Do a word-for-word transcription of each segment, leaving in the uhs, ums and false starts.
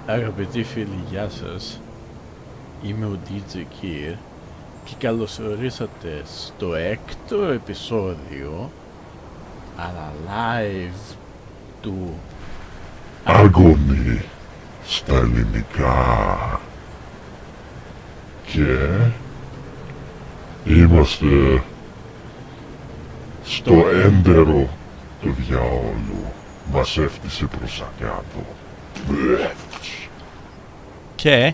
Αγαπητοί φίλοι, γεια σας. Είμαι ο ντι τζέι Kir και καλωσορίσατε στο έκτο επεισόδιο, αλλά live, του Άγωνη στα ελληνικά. Και είμαστε στο έντερο του διαόλου. Μας έφτιασε προς τα κάτω. Και...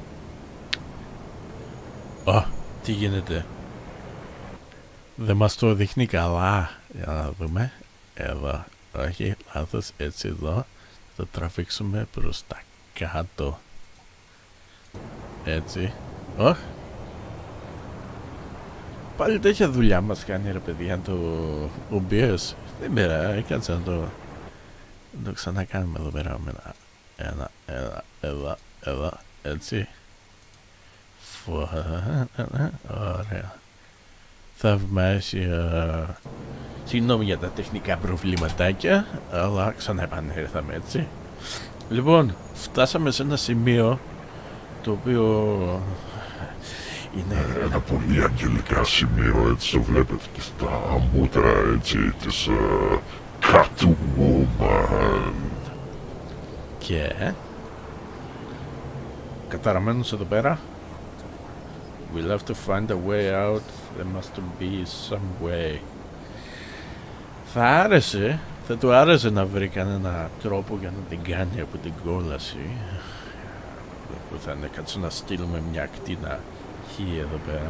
Ω, τι γίνεται? Δεν μας το δείχνει καλά. Για να δούμε. Εδώ. Όχι, λάθος. Έτσι εδώ. Θα τραβήξουμε προς τα κάτω. Έτσι. Ω. Πάλι τέτοια δουλειά μας κάνει, ρε παιδιά, το ο μπι ες. Δεν πειράζει, κάτσε να το... να το ξανακάνουμε εδώ πέρα με ένα... ένα, ένα, εδώ, εδώ, έτσι. Ωραία. Θαυμάσια. Συγγνώμη για τα τεχνικά προβληματάκια, αλλά ξαναεπανέλθαμε, έτσι. Λοιπόν, φτάσαμε σε ένα σημείο το οποίο είναι ένα πολύ αγγελικά σημείο, έτσι το βλέπετε και στα μούτρα, έτσι, της uh, Catwoman. Και καταραμένος εδώ πέρα. We'll have to find a way out. There must be some way. Θα άρεσε, θα του άρεσε να βρει κανένα τρόπο για να την κάνει από την κόλαση. Που θα είναι, κάτσε να στείλουμε μια ακτίνα χ εδώ πέρα.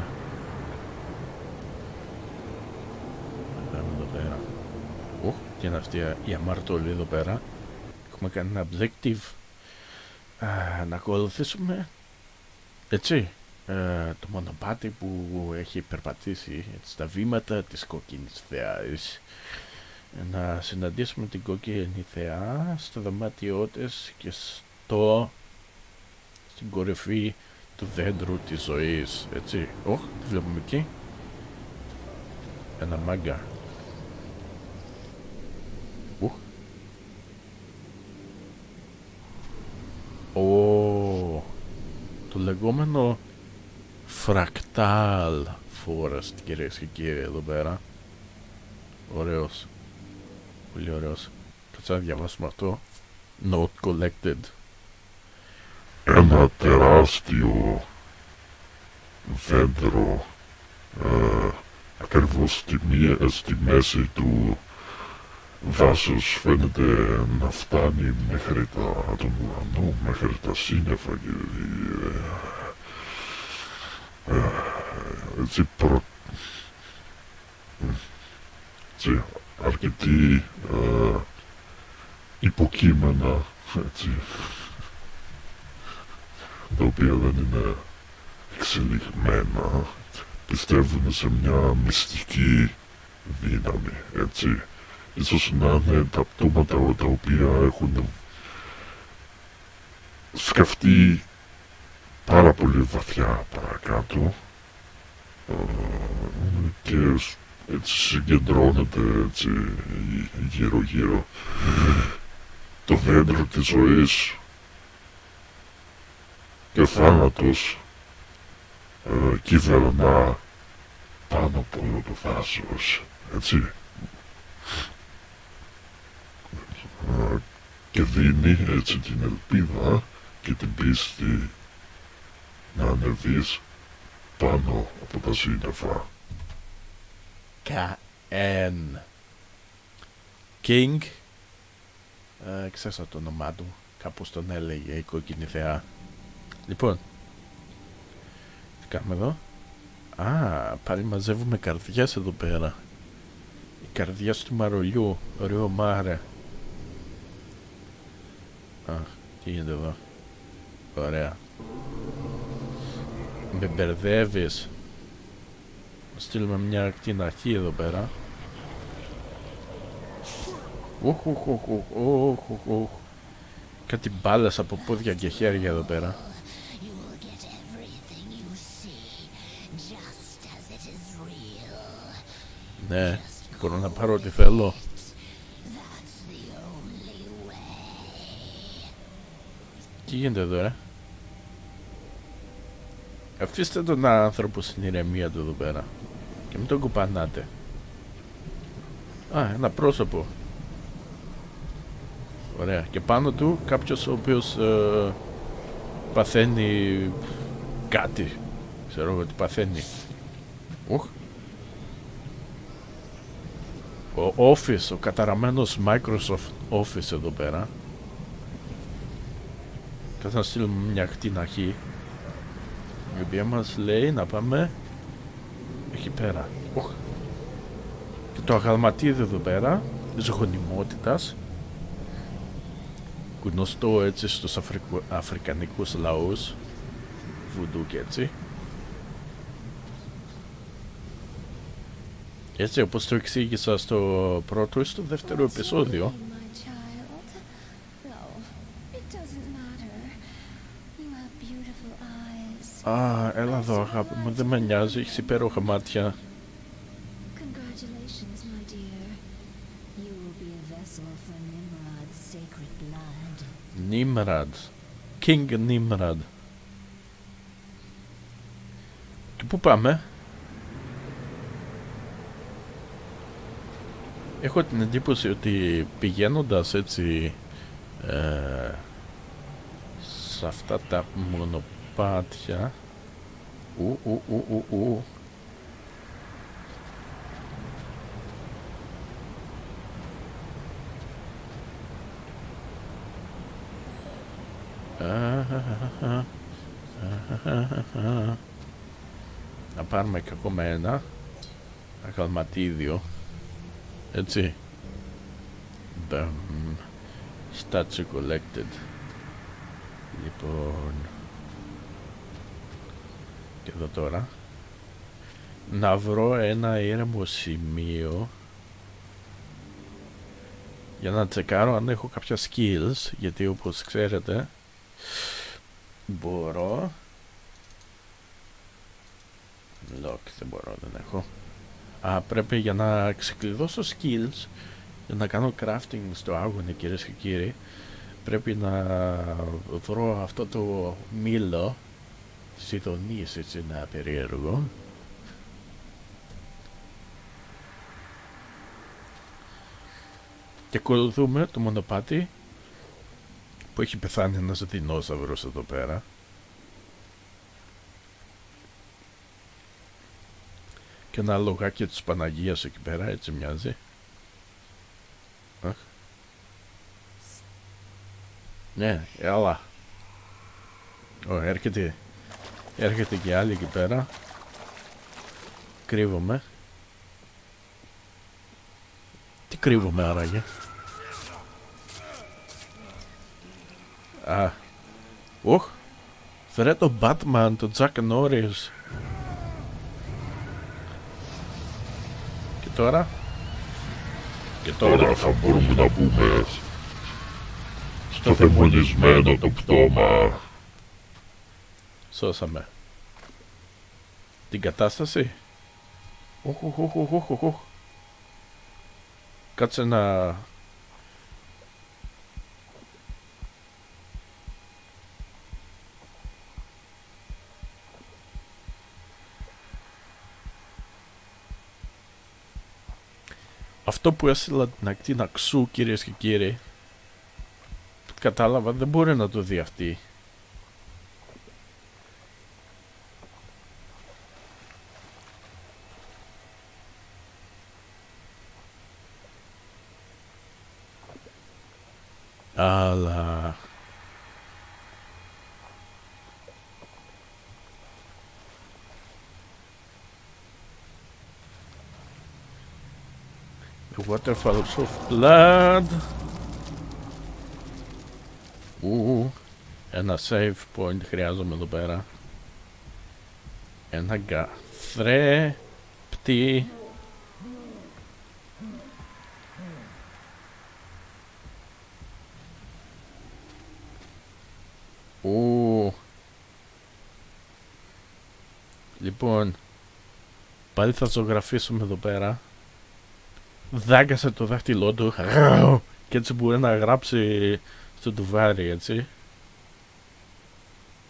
Πάμε εδώ πέρα. Ω, τι είναι αυτή η αμαρτωλή εδώ πέρα. Έχουμε κάνει ένα objective. Α, να ακολουθήσουμε, έτσι, ε, το μονοπάτι που έχει περπατήσει, έτσι, στα βήματα της κόκκινης θεάς. Να συναντήσουμε την κόκκινη θεά στο δωμάτιό της και στο στην κορυφή του δέντρου της ζωής, έτσι. Ωχ, τι βλέπουμε εκεί? Ένα μάγκα. Ου. Ω, το λεγόμενο fractal forest, κυρίες και κύριοι, εδώ πέρα. Ωραίος. Πολύ ωραίος. Κάτσε να διαβάσουμε αυτό. Note collected. Ένα τεράστιο δέντρο, ε, ακριβώς στη, μία, στη μέση του δάσους φαίνεται να φτάνει μέχρι τα, τον ουρανό, μέχρι τα σύννεφα και ε, ε, έτσι, προ, έτσι αρκετή ε, υποκείμενα, έτσι, τα οποία δεν είναι εξελιγμένα, πιστεύουν σε μια μυστική δύναμη, έτσι. Ίσως να είναι τα πτώματα τα οποία έχουν σκεφτεί πάρα πολύ βαθιά παρακάτω και έτσι συγκεντρώνεται, έτσι, γύρω γύρω το δέντρο της ζωής. Και ο θάνατος ε, κυβερνά πάνω από όλο το δάσος, έτσι. Ε, και δίνει έτσι την ελπίδα και την πίστη να ανεβείς πάνω από τα σύννεφα. Καέν King, ε, ξέχασα το όνομά του, κάπως τον έλεγε η κόκκινη θεά. Λοιπόν, τι κάνουμε εδώ? Α, πάλι μαζεύουμε καρδιές εδώ πέρα. Οι καρδιές του μαρολιού. Ωραίο μάρε. Α, τι γίνεται εδώ? Ωραία. Με μπερδεύεις. Να στείλουμε μια ακτίνα χ εδώ πέρα. Οχ, οχ, οχ, οχ, οχ, οχ. Κάτι μπάλες από πόδια και χέρια εδώ πέρα. Ναι, μπορώ να πάρω ό,τι θέλω. Τι γίνεται εδώ, ρε? Αφήστε τον άνθρωπο στην ηρεμία του εδώ πέρα και μην τον κουπανάτε. Α, ένα πρόσωπο. Ωραία. Και πάνω του κάποιος ο οποίος ε, παθαίνει κάτι. Ξέρω εγώ τι παθαίνει. Ουχ. Ο Office, ο καταραμένος Microsoft Office εδώ πέρα. Και θα στείλουμε μια χτιναχή η οποία μας λέει να πάμε εκεί πέρα. Ουχ. Και το αγαλματίδι εδώ πέρα της γονιμότητας, γνωστό έτσι στους Αφρικου... αφρικανικούς λαούς, βουντού και έτσι. Έτσι όπως το εξήγησα στο πρώτο ή στο δεύτερο επεισόδιο. Α, έλα εδώ αγάπη μου, δεν με νοιάζει, έχεις υπέροχα μάτια. Nimrod, King Nimrod. Και πού πάμε? Έχω την εντύπωση ότι πηγαίνοντας έτσι ε, σε αυτά τα μονοπάτια, ου, ου, ου, ου, ου. Να πάρουμε και ακόμα ένα αγαλματίδιο, έτσι. Bam. Statue collected. Λοιπόν, και εδώ τώρα να βρω ένα ήρεμο σημείο για να τσεκάρω αν έχω κάποια skills, γιατί όπως ξέρετε μπορώ lock, δεν μπορώ, δεν έχω. Α, πρέπει για να ξεκλειδώσω skills, για να κάνω crafting στο άγωνο, κυρίες και κύριοι, πρέπει να βρω αυτό το μήλο σιδωνής, έτσι, ένα περίεργο. Και ακολουθούμε το μονοπάτι που έχει πεθάνει ένας δεινόσαυρος εδώ πέρα. Και ένα λογάκι της Παναγίας εκεί πέρα, έτσι μοιάζει. Αχ. Ναι, έλα. Ω, έρχεται, έρχεται και άλλη εκεί πέρα. Κρύβομαι. Τι κρύβομαι άραγε? Α, οχ, φέρε τον Batman, τον Jack Norris. Και τώρα? Και τώρα, Τώρα θα μπορούμε να μπούμε στο δαιμονισμένο το πτώμα. Σώσαμε την κατάσταση. Οχ, οχ, οχ, οχ, οχ, οχ. Κάτσε να... Αυτό που έστειλα την ακτίνα Ξού, κυρίες και κύριοι, κατάλαβα, δεν μπορεί να το δει αυτή. Αλλά... The waterfalls of blood. Ου, ένα save point χρειάζομαι εδώ πέρα. Ένα καθρέπτη. Ου. Λοιπόν, πάλι θα ζωγραφίσουμε εδώ πέρα. Δάγκασε το δάχτυλό του και έτσι μπορεί να γράψει στο τουβάρι, έτσι.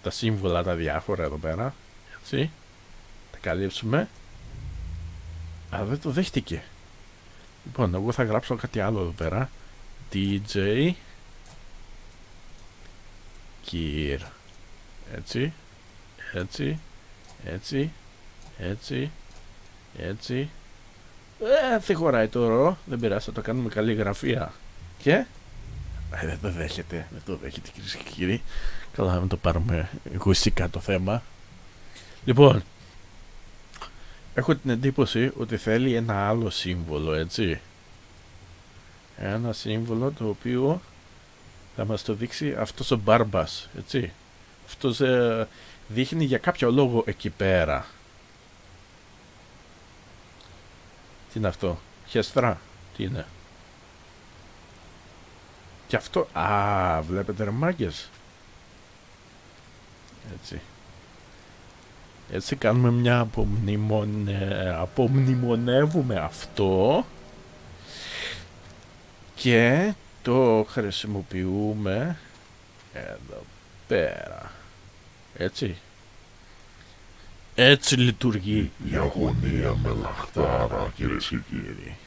τα σύμβολα τα διάφορα εδώ πέρα. Έτσι. Τα καλύψουμε. Αλλά δεν το δέχτηκε. Λοιπόν, εγώ θα γράψω κάτι άλλο εδώ πέρα. ντι τζέι Kir. Έτσι. Έτσι. Έτσι. Έτσι. Έτσι. Ε, δεν χωράει το ρο. Δεν πειράζει, θα το κάνουμε καλή γραφεία. Και ε, δεν το δέχεται. Δεν το δέχεται, κυρίες και κύριοι. Καλά, να μην το πάρουμε εγωιστικά το θέμα. Λοιπόν, έχω την εντύπωση ότι θέλει ένα άλλο σύμβολο, έτσι. Ένα σύμβολο το οποίο θα μας το δείξει αυτός ο Μπάρμπας, έτσι. Αυτός ε, δείχνει για κάποιο λόγο εκεί πέρα. Τι είναι αυτό, χεστρά, τι είναι. Και αυτό, α, βλέπετε ρε μάγκες. Έτσι. Έτσι κάνουμε μια απομνημονε... απομνημονεύουμε αυτό και το χρησιμοποιούμε εδώ πέρα. Έτσι. Έτσι λειτουργεί η αγωνία με λαχτάρα, κυρίες και κύριοι.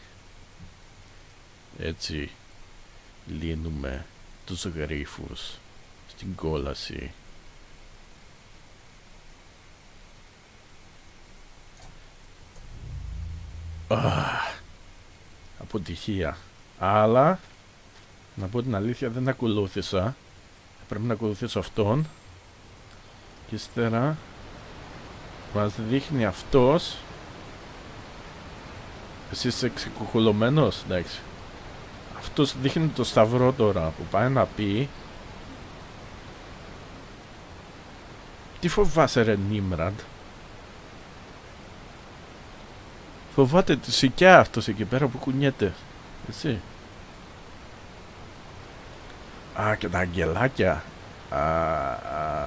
Έτσι λύνουμε τους γρίφους στην κόλαση. Ah, αποτυχία. Αλλά να πω την αλήθεια, δεν ακολούθησα. Πρέπει να ακολουθήσω αυτόν. Και ύστερα μας δείχνει αυτός. Εσύ είσαι ξεκουκουλωμένος, εντάξει. Αυτός δείχνει το σταυρό τώρα που πάει να πει. Τι φοβάσαι ρε Νίμραντ? Φοβάται τη σικιά αυτός εκεί πέρα που κουνιέται. Έτσι. Α, και τα αγγελάκια. Α, α.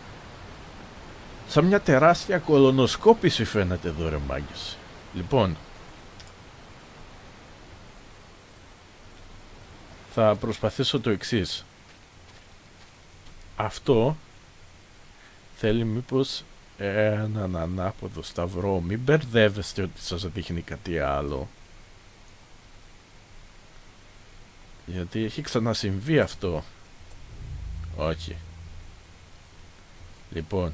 Σαν μια τεράστια κολονοσκόπηση φαίνεται εδώ ρε μάγκες. Λοιπόν, θα προσπαθήσω το εξής. Αυτό θέλει μήπως έναν ανάποδο σταυρό. Μην μπερδεύεστε ότι σας δείχνει κάτι άλλο. Γιατί έχει ξανασυμβεί αυτό. Όχι. Λοιπόν,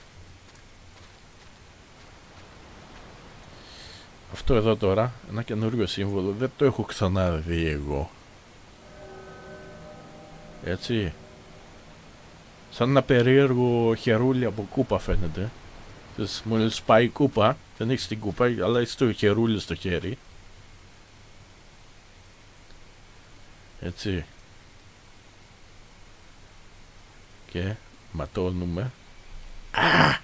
αυτό εδώ τώρα, ένα καινούριο σύμβολο, δεν το έχω ξαναδεί εγώ. Έτσι. Σαν ένα περίεργο χερούλι από κούπα φαίνεται. Μόλις πάει η κούπα, δεν έχεις την κούπα, αλλά έχεις το χερούλι στο χέρι. Έτσι. Και ματώνουμε. Α!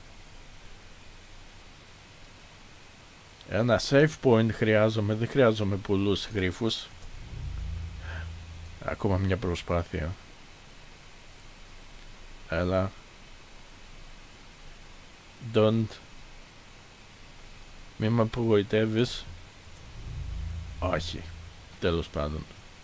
Ένα save point χρειάζομαι, δεν χρειάζομαι πολλούς γρίφους. Ακόμα μια προσπάθεια. Έλα. Don't. Μη με απογοητεύεις. Όχι. Τέλος πάντων.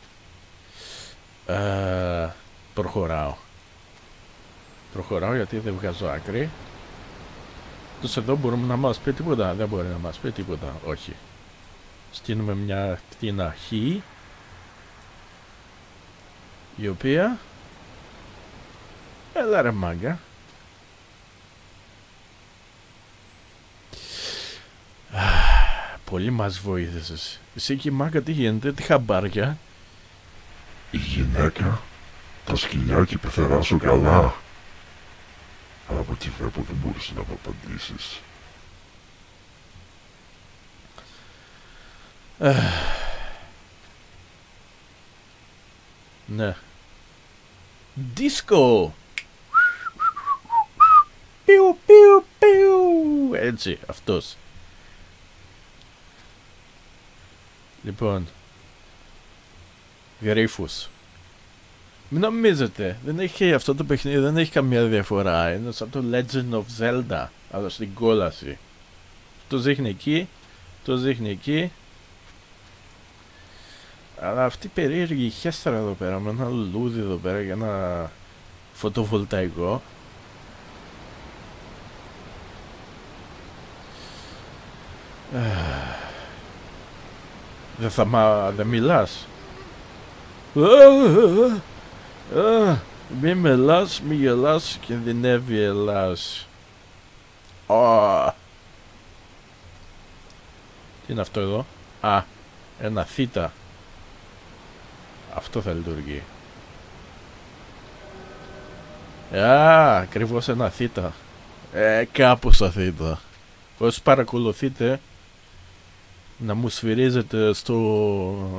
Ε, προχωράω. Προχωράω γιατί δεν βγάζω άκρη. Τους εδώ μπορούμε να μας πει τίποτα. Δεν μπορεί να μας πει τίποτα. Όχι. Στείλουμε μια κτίνα χ, η οποία... Έλα ρε μάγκα. Πολύ μας βοήθησες. Εσύ και η μάγκα τι γίνεται, τι χαμπάρια? Η γυναίκα, τα σκυλιά και η πεθερά σου καλά. Αλλά από ό,τι βλέπω δεν μπορείς να μου απαντήσεις. Ναι. Disco! Πιου πιου πιου! Έτσι, αυτός. Λοιπόν, γρίφους. Μην νομίζετε, δεν έχει αυτό το παιχνίδι, δεν έχει καμία διαφορά. Είναι σαν το Legend of Zelda, αλλά στην κόλαση. Το δείχνει εκεί, το δείχνει εκεί. Αλλά αυτή η περίεργη χέστρα εδώ πέρα, με ένα λουλούδι εδώ πέρα για ένα φωτοβολταϊκό. Δεν θα μα... δεν μιλάς. Μη μιλάς, μη γελάς, κινδυνεύει Ελλάς. Oh. Τι είναι αυτό εδώ? Α, ένα θήτα. Αυτό θα λειτουργεί. Α, ακριβώς ένα θήτα. Ε, κάπως θα θήτα. Όσοι παρακολουθείτε, να μου σφυρίζετε στο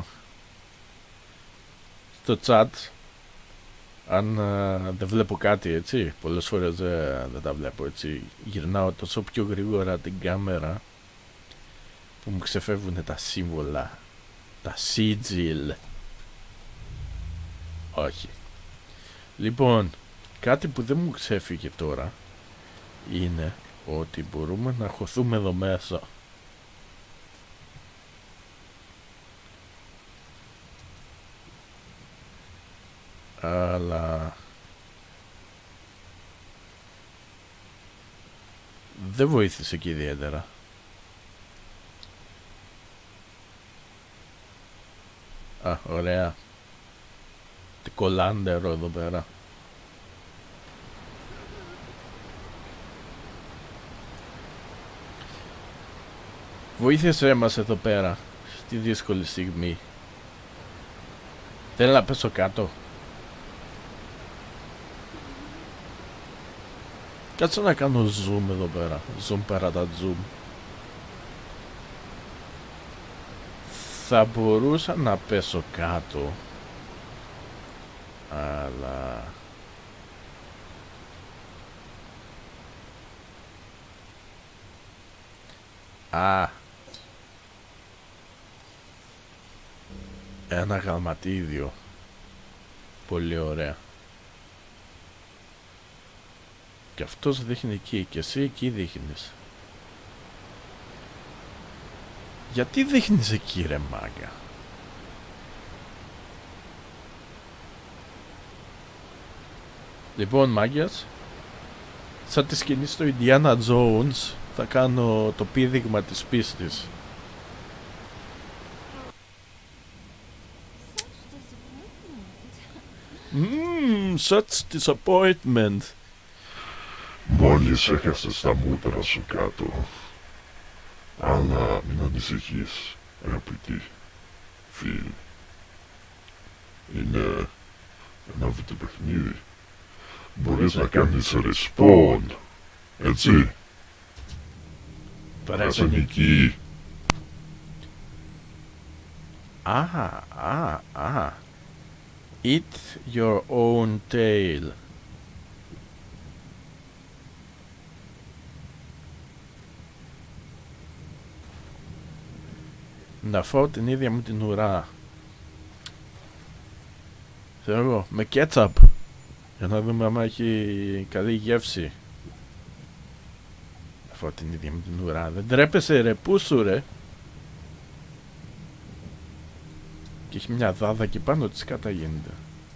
στο chat αν uh, δεν βλέπω κάτι, έτσι. Πολλές φορές uh, δεν τα βλέπω, έτσι. Γυρνάω τόσο πιο γρήγορα την κάμερα που μου ξεφεύγουν τα σύμβολα, τα sigil. Όχι. Λοιπόν, κάτι που δεν μου ξέφυγε τώρα είναι ότι μπορούμε να χωθούμε εδώ μέσα. Αλλά δεν βοήθησε και ιδιαίτερα. Α, ωραία. Τι κολάντερο εδώ πέρα. Βοήθησέ μας εδώ πέρα στη δύσκολη στιγμή. Θέλω να πέσω κάτω. Κάτσε να κάνω zoom εδώ πέρα. Zoom πέρα τα zoom. Θα μπορούσα να πέσω κάτω, αλλά α, ένα γαλματίδιο. Πολύ ωραία. Και αυτός δείχνει εκεί και εσύ εκεί δείχνεις. Γιατί δείχνεις εκεί, ρε μάγκα? Λοιπόν, μάγκες, σαν τη σκηνή στο Indiana Jones θα κάνω το πήδηγμα της πίστης. Mmm, such disappointment. Μόλις έχασες τα μούτρα σου κάτω. Αλλά μην ανησυχείς, αγαπητοί φίλοι. Είναι ένα βιντεοπαιχνίδι. Μπορείς να κάνεις respawn, έτσι. Πέρασε εκεί. Α, α, α. Eat your own tail. Να φάω την ίδια μου την ουρά. Θέλω εγώ, με κέτσαπ. Για να δούμε άμα έχει καλή γεύση. Να φάω την ίδια μου την ουρά. Δεν τρέπεσαι, ρε, πού σου, ρε? Και έχει μια δάδα εκεί πάνω, της κάτα γίνεται.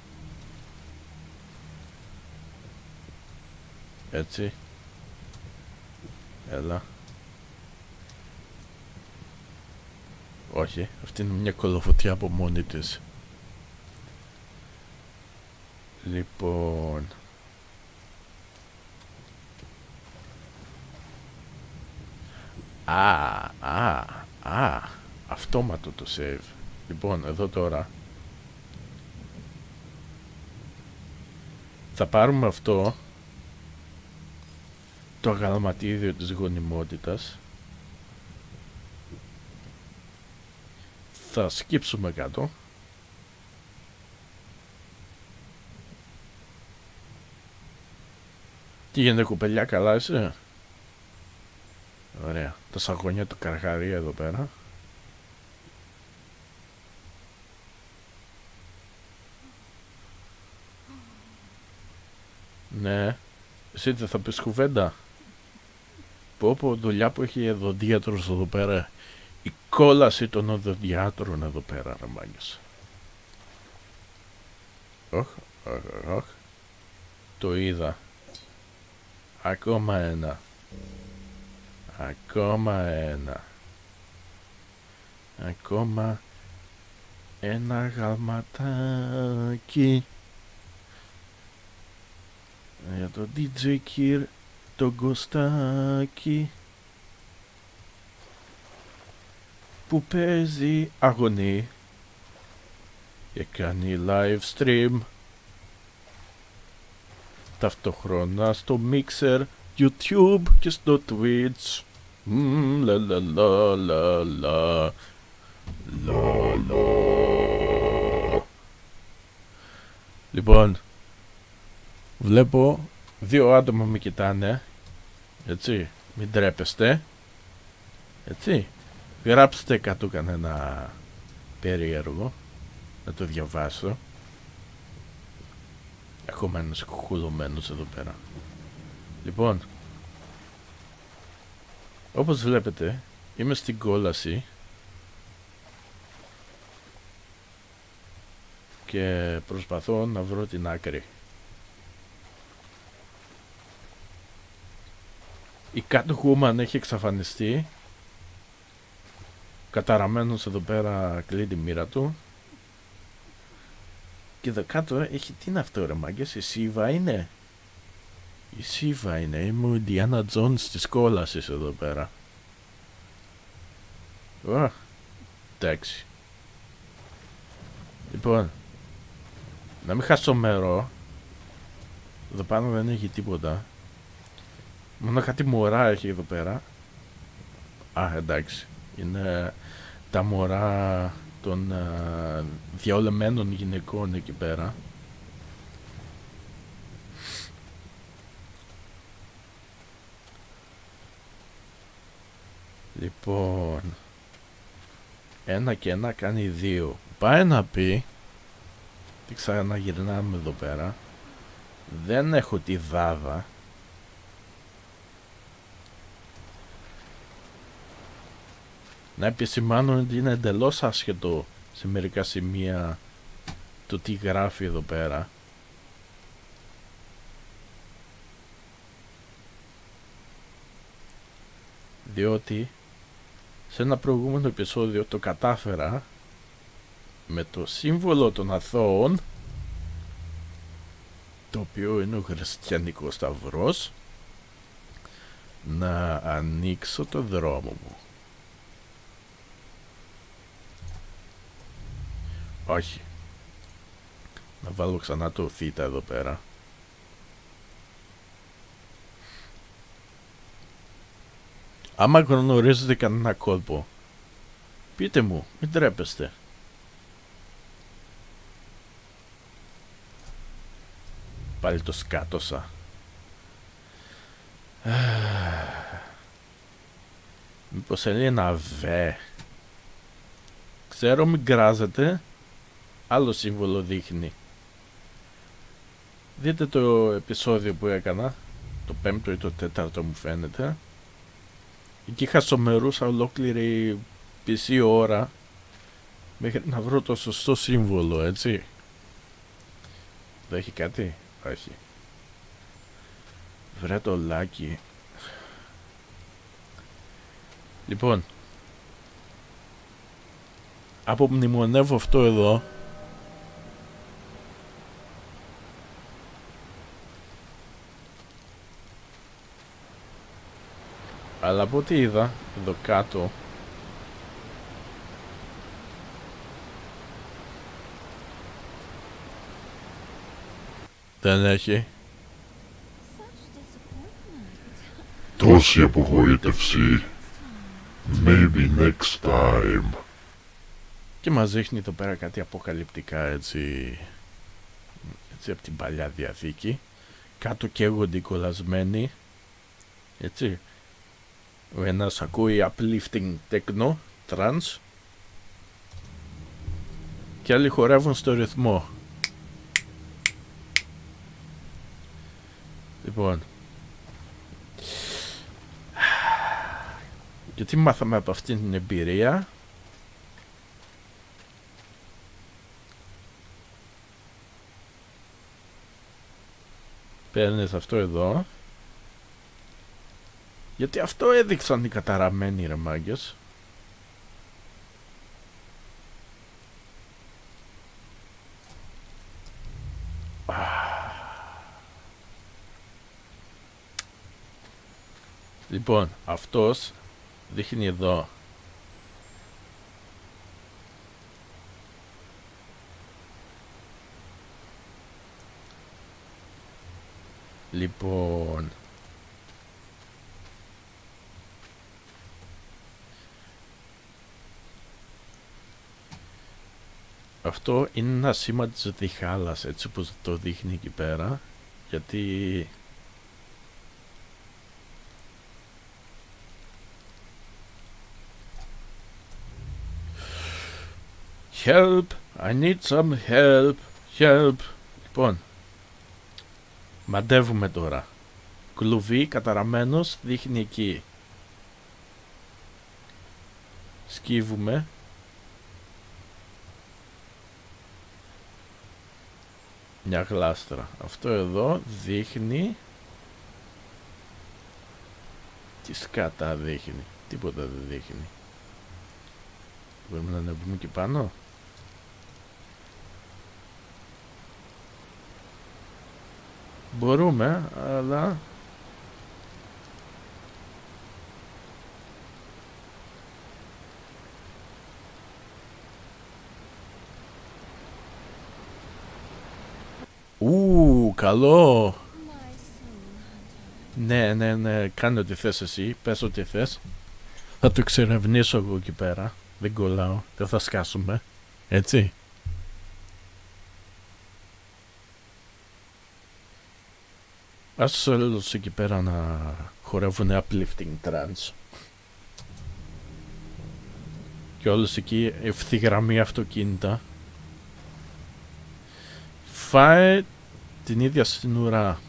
Έτσι. Έλα. Όχι, αυτή είναι μια κολοφωτιά από μόνη της. Λοιπόν, Α, α, α, αυτόματο το save. Λοιπόν, εδώ τώρα θα πάρουμε αυτό το αγαλματίδιο της γονιμότητας. Θα σκύψουμε κάτω. Τι γίνεται, κουπελιά, καλά είσαι? Ωραία. Τα σαγόνια του καρχαρία εδώ πέρα. Ναι. Εσύ δεν θα πεις κουβέντα? Πω πω, δουλειά που έχει οδοντίατρος εδώ πέρα. Η κόλαση των οδοντιάτρων εδώ πέρα, ρε μάγκες. Οχ, οχ, οχ. Το είδα. Ακόμα ένα. Ακόμα ένα. Ακόμα ένα γαλματάκι για το ντι τζέι Kir, το Κωστάκι που παίζει αγωνί και κάνει live stream ταυτόχρονα στο Mixer, YouTube και στο Twitch. Μμμ, λα λα λα λα λα λα λα. Λοιπόν, βλέπω δύο άτομα με κοιτάνε, έτσι, μην τρέπεστε, έτσι, γράψτε κάτω κανένα περίεργο να το διαβάσω. Ακόμα ένας κουλωμένος εδώ πέρα. Λοιπόν, όπως βλέπετε είμαι στην κόλαση και προσπαθώ να βρω την άκρη. Η Catwoman έχει εξαφανιστεί. Καταραμένος εδώ πέρα κλείνει τη μοίρα του. Και εδώ κάτω έχει, τι είναι αυτό ρε μάγκες, η Σίβα είναι. Η Σίβα είναι, είμαι ο Ιντιάνα Τζόνς της κόλασης εδώ πέρα. Ω, εντάξει. Λοιπόν, να μην χάσω μέρο. Εδώ πάνω δεν έχει τίποτα. Μόνο κάτι μωρά έχει εδώ πέρα. Α, εντάξει. Είναι τα μωρά των uh, διαολεμένων γυναικών εκεί πέρα. Λοιπόν, ένα και ένα κάνει δύο. Πάει να πει, τι ξαναγυρνάμε εδώ πέρα, δεν έχω τη δάδα. Να επισημάνω ότι είναι εντελώς άσχετο σε μερικά σημεία το τι γράφει εδώ πέρα. Διότι σε ένα προηγούμενο επεισόδιο το κατάφερα με το σύμβολο των αθώων, το οποίο είναι ο χριστιανικός σταυρός, να ανοίξω το δρόμο μου. Όχι. Να βάλω ξανά το θήτα εδώ πέρα. Άμα γνωρίζετε κανένα κόλπο, πείτε μου, μην τρέπεστε. Πάλι το σκάτωσα. Μήπως είναι ένα βε. Ξέρω, μην κράζετε. Άλλο σύμβολο δείχνει. Δείτε το επεισόδιο που έκανα, το πέμπτο ή το τέταρτο μου φαίνεται. Εκεί χασομερούσα ολόκληρη πισή ώρα μέχρι να βρω το σωστό σύμβολο, έτσι. Δεν έχει κάτι? Όχι. Βρε το λάκι. Λοιπόν, απομνημονεύω αυτό εδώ. Αλλά από ό,τι είδα εδώ κάτω, δεν έχει. Τόση απογοήτευση. Maybe next time. Και μας δείχνει εδώ πέρα κάτι αποκαλυπτικά, έτσι, έτσι από την παλιά Διαθήκη. Κάτω καίγονται οι κολλασμένοι, έτσι. Ο ένας ακούει uplifting techno, trance, και άλλοι χορεύουν στο ρυθμό. Λοιπόν, γιατί μάθαμε από αυτήν την εμπειρία? Παίρνεις αυτό εδώ. Γιατί αυτό έδειξαν οι καταραμένοι ρε μάγκες. Λοιπόν, αυτός δείχνει εδώ. Λοιπόν, αυτό είναι ένα σήμα της διχάλας, έτσι όπως το δείχνει εκεί πέρα, γιατί help, I need some help, help. Λοιπόν, μαντεύουμε τώρα. Κλουβί καταραμένος δείχνει εκεί. Σκύβουμε. Μια γλάστρα. Αυτό εδώ δείχνει. Τι σκάτα δείχνει. Τίποτα δεν δείχνει. Μπορούμε να ανεβούμε και πάνω. Μπορούμε, αλλά ου, καλό. Ναι, ναι, ναι, κάνε ό,τι θες εσύ, πες ό,τι θες. Θα το εξερευνήσω εγώ εκεί πέρα. Δεν κολλάω, δεν θα σκάσουμε. Έτσι. Ας τους άλλους εκεί πέρα να χορεύουν uplifting trance. Και όλους εκεί ευθυγραμμή αυτοκίνητα. Φάε την ίδια στην ουρά.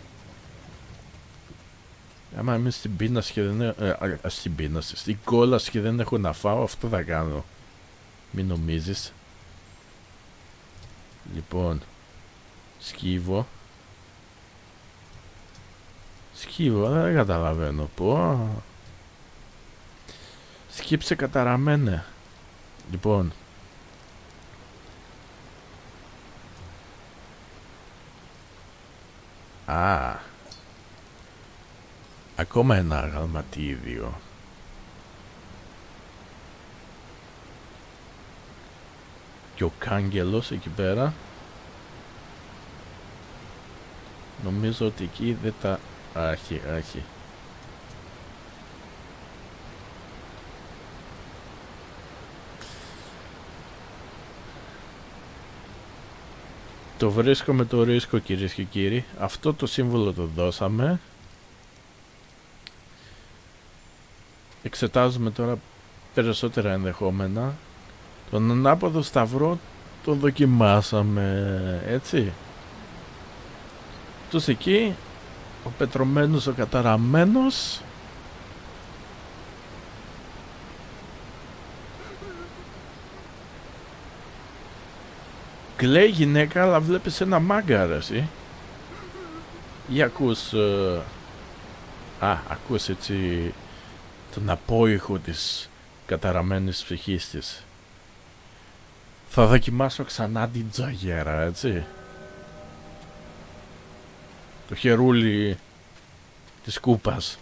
Άμα είμαι στην πείναση και δεν έχω... Ε, α, στην πείναση, στην κόλαση και δεν έχω να φάω, αυτό θα κάνω. Μην νομίζεις. Λοιπόν, σκύβω. Σκύβω, δεν καταλαβαίνω. Πω. Σκύψε καταραμένε. Λοιπόν. Α. Ακόμα ένα αγαλματίδιο. Και ο κάγκελος εκεί πέρα. Νομίζω ότι εκεί δεν τα... Άχι, άχι. Το βρίσκω με το ρίσκο, κυρίες και κύριοι. Αυτό το σύμβολο το δώσαμε. Εξετάζουμε τώρα περισσότερα ενδεχόμενα. Τον ανάποδο σταυρό τον δοκιμάσαμε, έτσι. Τους εκεί, ο πετρωμένος, ο καταραμένος. Κλαίει γυναίκα, αλλά βλέπεις ένα μάγκα, ρε, εσύ. Ή ακούς... Uh... Α, ακούς έτσι τον απόϊχο της καταραμένης ψυχής της. Θα δοκιμάσω ξανά την τζαγέρα, έτσι. Το χερούλι της κούπας.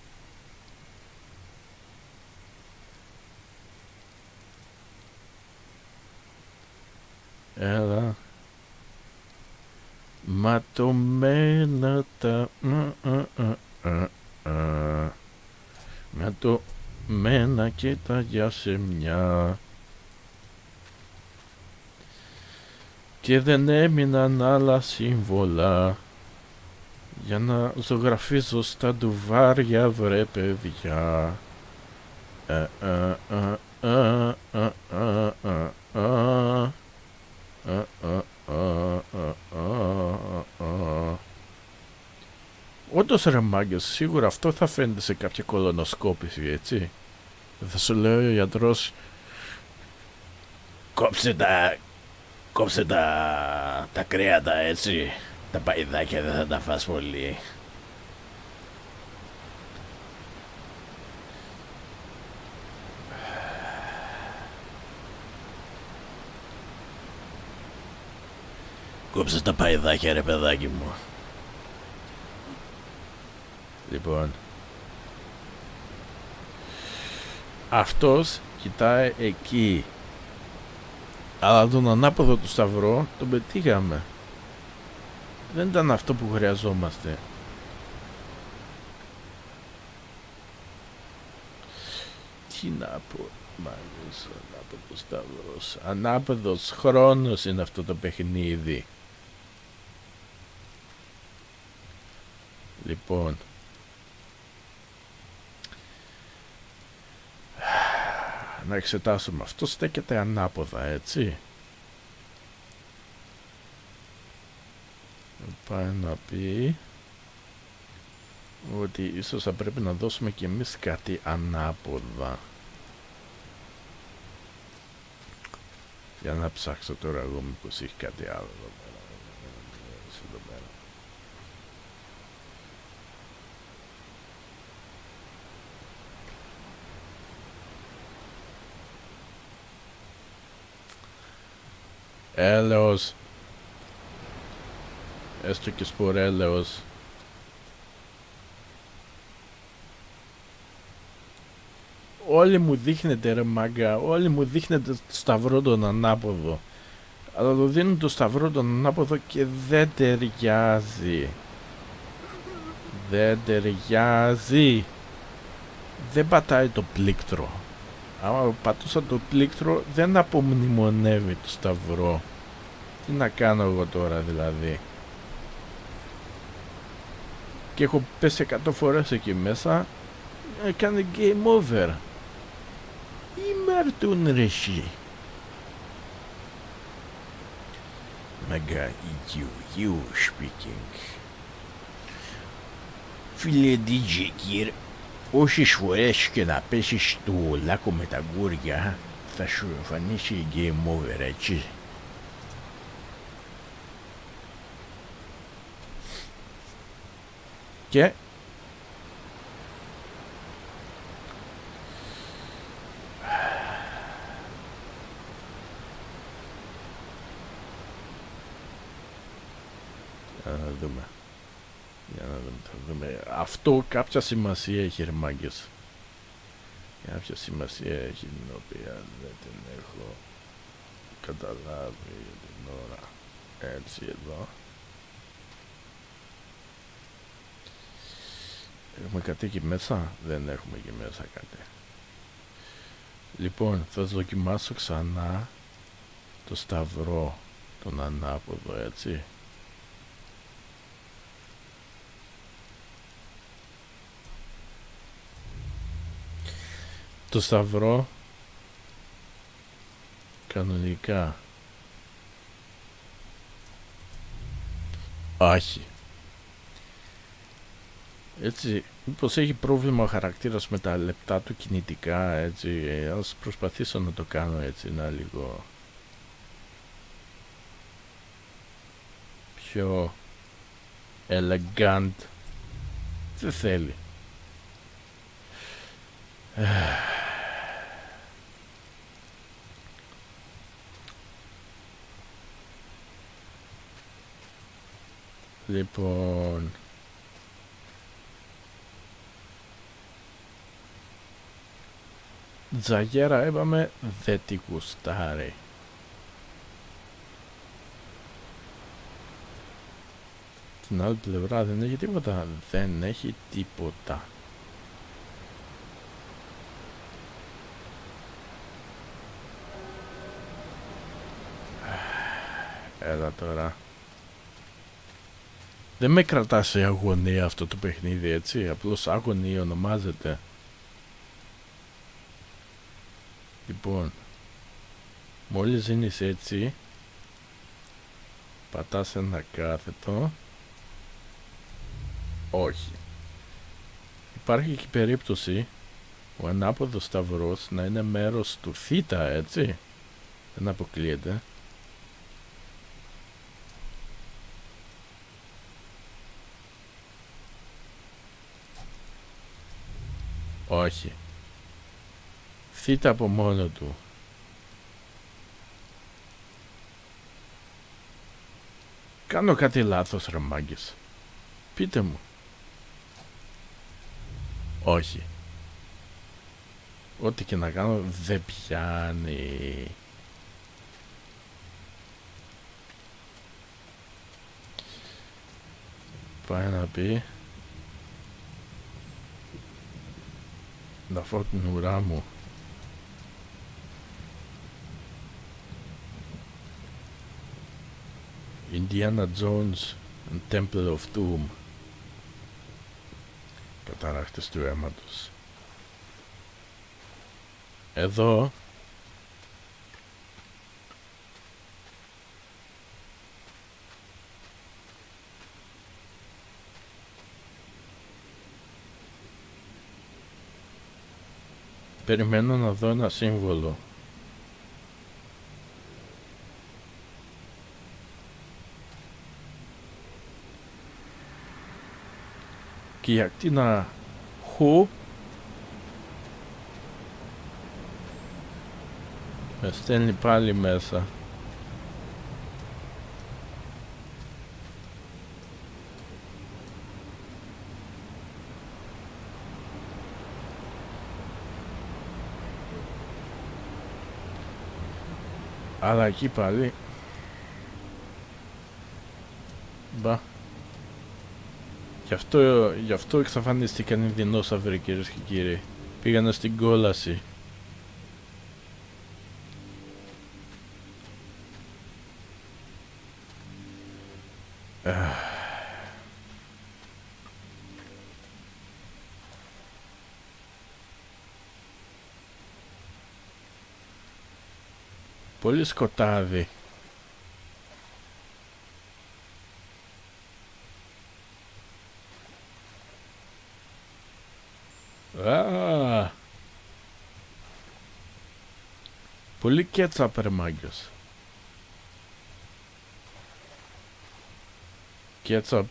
Έλα. Ματωμένα τα... Ματωμένα και τα γιασεμιά. Και δεν έμειναν άλλα σύμβολα για να ζωγραφίζω στα ντουβάρια, βρε παιδιά. Όντως, ρε μάγκες, σίγουρα αυτό θα φαίνεται σε κάποια κολονοσκόπηση, έτσι. Θα σου λέει ο γιατρός, κόψε τα... Κόψε τα... τα κρέατα, έτσι. Τα παϊδάκια δεν θα τα φας πολύ. Κόψε τα παϊδάκια, ρε παιδάκι μου. Λοιπόν, Αυτός κοιτάει εκεί. Αλλά τον ανάποδο του σταυρό τον πετύχαμε. Δεν ήταν αυτό που χρειαζόμαστε. Τι να πω, μάλιστα, ανάποδος σταυρός. Ανάποδος χρόνος είναι αυτό το παιχνίδι. Λοιπόν, να εξετάσουμε. Αυτό στέκεται ανάποδα, έτσι. Πάει να πει ότι ίσως θα πρέπει να δώσουμε και εμείς κάτι ανάποδα. Για να ψάξω τώρα εγώ μήπως έχει κάτι άλλο εδώ πέρα. Εδώ πέρα. Έλεος. Έστω και σπορέλεος. Όλοι μου δείχνετε ρε μάγκα, όλοι μου δείχνετε το σταυρό τον ανάποδο. Αλλά το δίνουν το σταυρό τον ανάποδο και δεν ταιριάζει. Δεν ταιριάζει. Δεν πατάει το πλήκτρο. Άμα πατούσα το πλήκτρο δεν απομνημονεύει το σταυρό. Τι να κάνω εγώ τώρα δηλαδή. Και έχω πέσει εκατό φορές εκεί μέσα. Έκανε game over. Ημαρτούν ρε εσύ. Μάγκα, you, you speaking. Φίλε ντι τζέι Gear, όσες φορές και να πέσεις στο λάκκο με τα γκούρια θα σου εμφανίσει game over, έτσι. Και για να δούμε. Για να δούμε, θα δούμε. Αυτό κάποια σημασία έχει ρε μάγκες. Κάποια σημασία έχει την οποία δεν την έχω καταλάβει για την ώρα. Έτσι εδώ. Έχουμε κάτι εκεί μέσα? Δεν έχουμε εκεί μέσα κάτι. Λοιπόν, θα δοκιμάσω ξανά το σταυρό τον ανάποδο, έτσι. Το σταυρό κανονικά. Όχι. Έτσι, μήπως έχει πρόβλημα ο χαρακτήρας με τα λεπτά του κινητικά, έτσι, ας προσπαθήσω να το κάνω έτσι, να λίγο πιο elegant. Δεν θέλει. Λοιπόν, τζαγέρα είπαμε δεν τη γουστάρει. Στην άλλη πλευρά δεν έχει τίποτα. Δεν έχει τίποτα. Έλα τώρα. Δεν με κρατά σε αγωνία αυτό το παιχνίδι, έτσι. Απλώς αγωνία ονομάζεται. Λοιπόν, μόλις ζήνεις έτσι, πατάς ένα κάθετο. Όχι. Υπάρχει και περίπτωση ο ανάποδος σταυρός να είναι μέρος του θήτα, έτσι. Δεν αποκλείεται. Όχι. Θήτα από μόνο του. Κάνω κάτι λάθος ρε μάγκες. Πείτε μου. Όχι. Ό,τι και να κάνω δεν πιάνει. Πάει να πει να φάω την ουρά μου. Indiana Jones and Temple of Doom. Καταράχτες του αίματος. Εδώ περιμένω να δω ένα σύμβολο. Και η ακτίνα Χου με στέλνει πάλι μέσα. Αλλά εκεί πάλι μπα. Γι' αυτό, γι' αυτό εξαφανίστηκαν οι δεινόσαυροι, κυρίες και κύριοι. Πήγανε στην κόλαση. Πολύ σκοτάδι. Α, πολύ κέτσαπ ρε μάγκες. Κέτσαπ.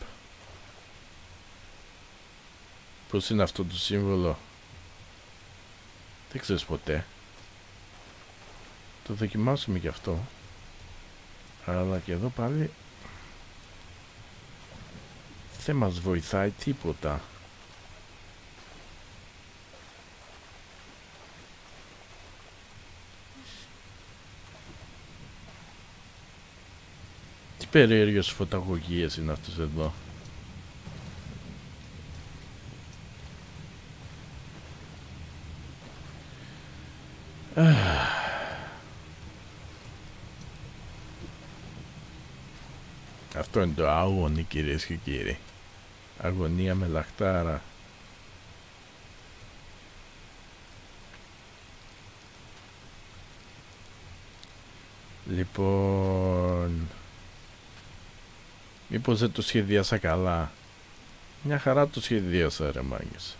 Πώς είναι αυτό το σύμβολο? Δεν ξέρεις ποτέ. Το δοκιμάσουμε κι αυτό. Αλλά και εδώ πάλι δεν μας βοηθάει τίποτα. Τι περίεργες φωταγωγίες είναι αυτές εδώ. Αυτό είναι το άγωνη, κυρίες και κύριοι. Αγωνία με λαχτάρα. Λοιπόν, μήπως δεν το σχεδίασα καλά? Μια χαρά το σχεδίασα ρε μάγκες.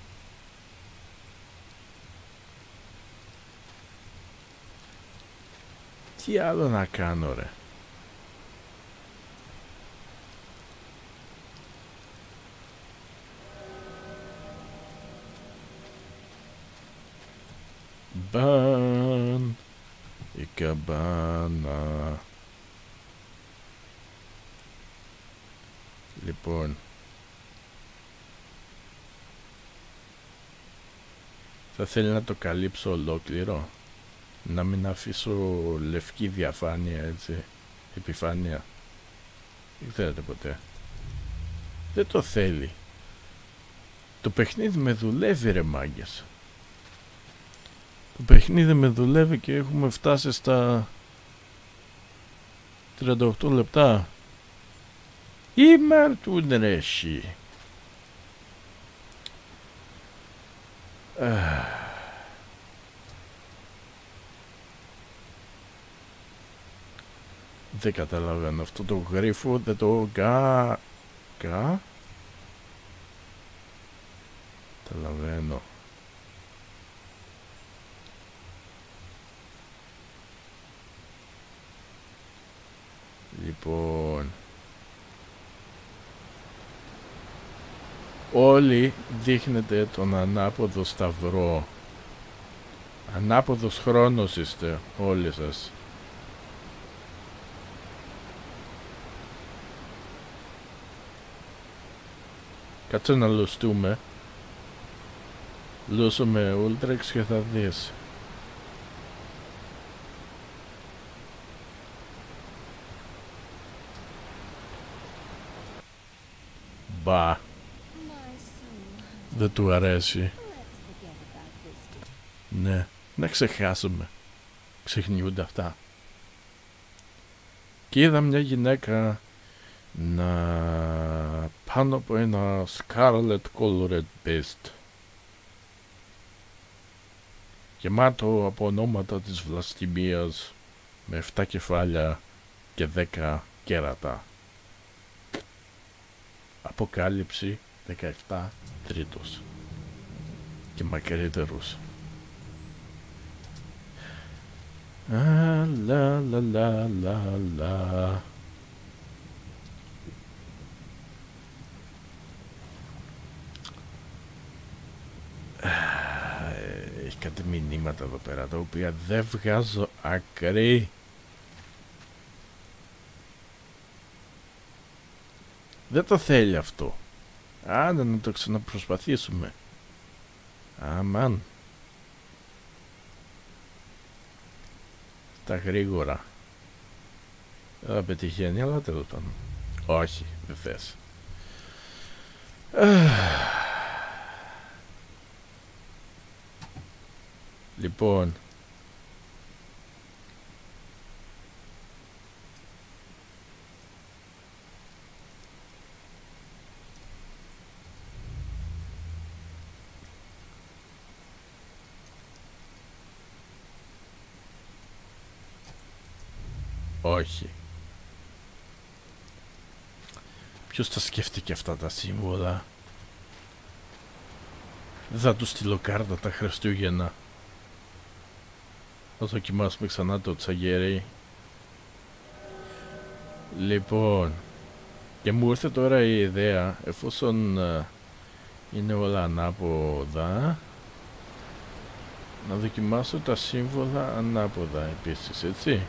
Τι άλλο να κάνω ρε? Μπαν η καμπάνα. Λοιπόν, θα θέλει να το καλύψω ολόκληρο, να μην αφήσω λευκή διαφάνεια, έτσι, επιφάνεια. Δεν ξέρετε ποτέ. Δεν το θέλει. Το παιχνίδι με δουλεύει ρε μάγκες. Το παιχνίδι με δουλεύει και έχουμε φτάσει στα τριάντα οκτώ λεπτά. Είμαι του νρέσι. Δεν καταλαβαίνω αυτό το γρίφο, δεν το γα... γα... Καταλαβαίνω. Λοιπόν, όλοι δείχνετε τον ανάποδο σταυρό. Ανάποδος χρόνος είστε όλοι σας. Κάτσε να λουστούμε. Λούσουμε Ultrex και θα δεις. Μπα. Δεν του αρέσει. Ναι, να ξεχάσουμε. Ξεχνιούνται αυτά. Και είδα μια γυναίκα να πάνω από ένα Scarlet Colored Beast, γεμάτο από ονόματα της βλασφημίας, με εφτά κεφάλια και δέκα κέρατα. Αποκάλυψη δεκαεπτά τρίτος και μακρύτερους. Α, λα, λα, λα, λα, λα. Έχει κάτι μηνύματα εδώ πέρα, τα οποία δεν βγάζω άκρη. Δεν το θέλει αυτό. Άντε να το ξαναπροσπαθήσουμε. Αμάν. Τα γρήγορα. Δεν θα πετυχαίνει, αλλά τέλος πάντων. Όχι, δεν θες. Λοιπόν, όχι. Ποιος τα σκέφτηκε αυτά τα σύμβολα? Δεν θα του στείλω κάρτα τα Χριστούγεννα. Θα δοκιμάσουμε ξανά το τσαγέρι. Λοιπόν, και μου ήρθε τώρα η ιδέα, εφόσον uh, είναι όλα ανάποδα, να δοκιμάσω τα σύμβολα ανάποδα επίσης, έτσι.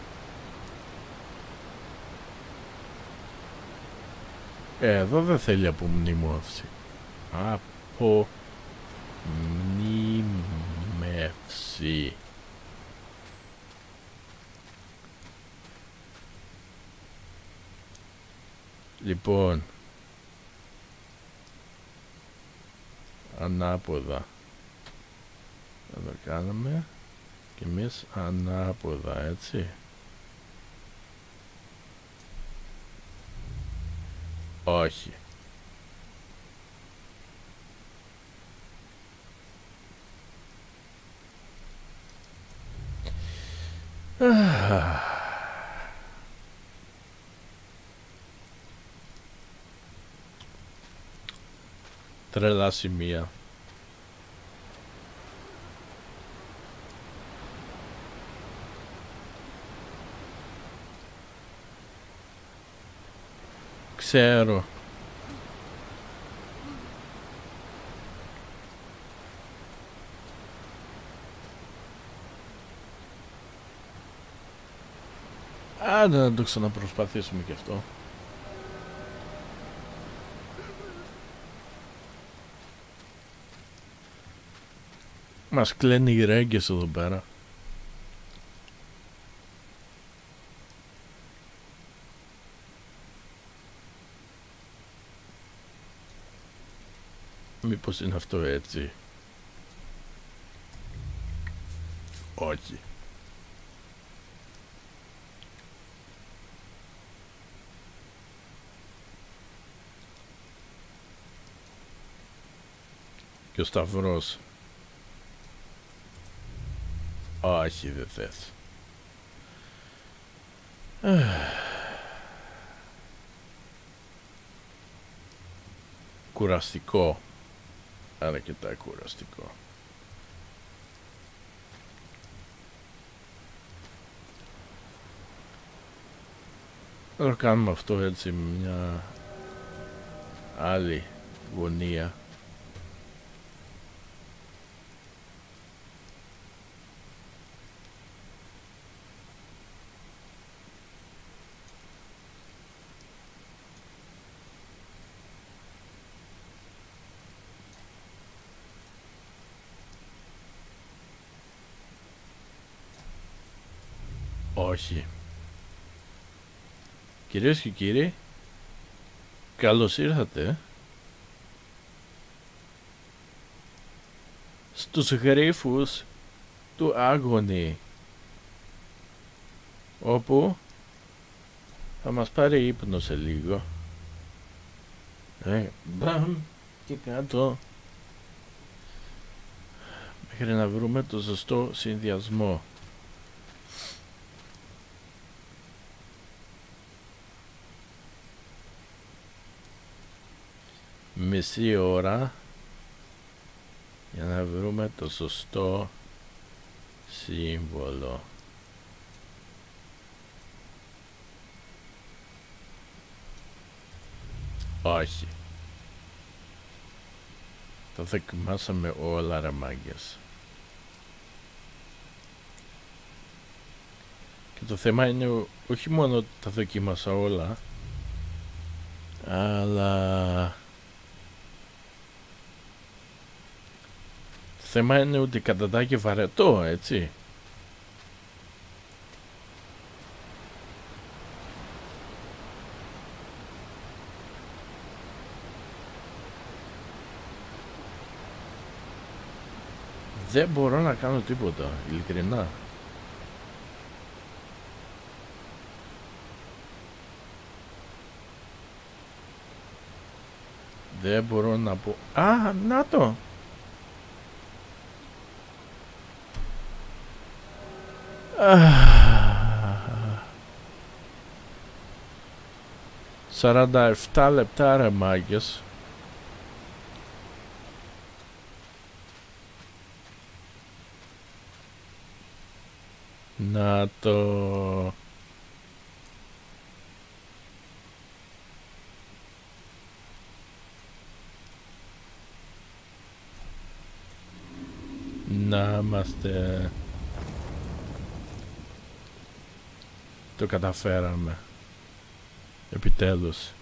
Ε, εδώ δεν θέλει απομνημεύση. Απομνημεύση. Λοιπόν, ανάποδα θα το κάνουμε και εμείς ανάποδα, έτσι. Όχι. Τρελά σημεία. Ξέρω. Άντε να το ξαναπροσπαθήσουμε και αυτό. Μας κλαίνουν οι ρέγγες εδώ πέρα. Μήπως είναι αυτό έτσι? Όχι. Και ο Σταυρός. Όχι, δεν θες. Κουραστικό. Αρκετά κουραστικό. Θα το κάνουμε αυτό έτσι με μια άλλη γωνία. Όχι. Κυρίες και κύριοι, Καλώς ήρθατε στους γρίφους του Άγωνη, όπου θα μας πάρει ύπνο σε λίγο. Ε, μπαμ και κάτω, μέχρι να βρούμε το σωστό συνδυασμό. Μισή ώρα για να βρούμε το σωστό σύμβολο. Όχι. Τα δοκιμάσαμε όλα, ρε μάγκες. Και το θέμα είναι όχι μόνο ότι τα δοκίμασα όλα, αλλά το θέμα είναι ότι κατατά και βαρετό, έτσι. Δεν μπορώ να κάνω τίποτα, ειλικρινά. Δεν μπορώ να πω... Α, να το! σαράντα επτά λεπτά, ρε μάγκες. Να το... Να είμαστε... Το καταφέραμε. Επιτέλους.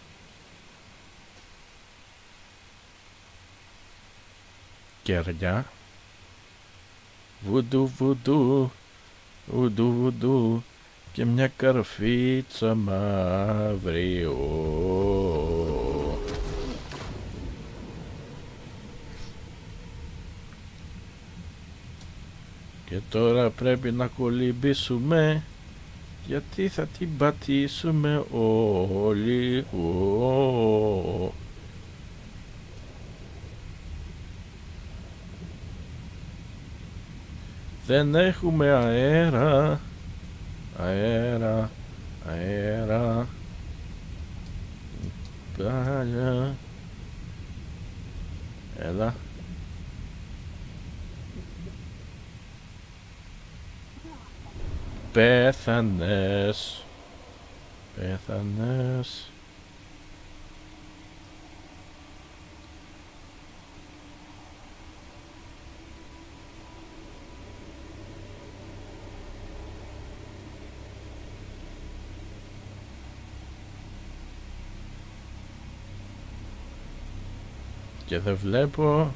Κεριά. Βουντού βουντού. Βουντού βουντού. Και μια καρφίτσα μαύρη. Ω. Και τώρα πρέπει να κολυμπήσουμε, γιατί θα την πατήσουμε όλοι. Ω. Δεν έχουμε αέρα. Αέρα. Αέρα. Πάλια. Έλα. Πέθανες. Πέθανες. Και δεν βλέπω.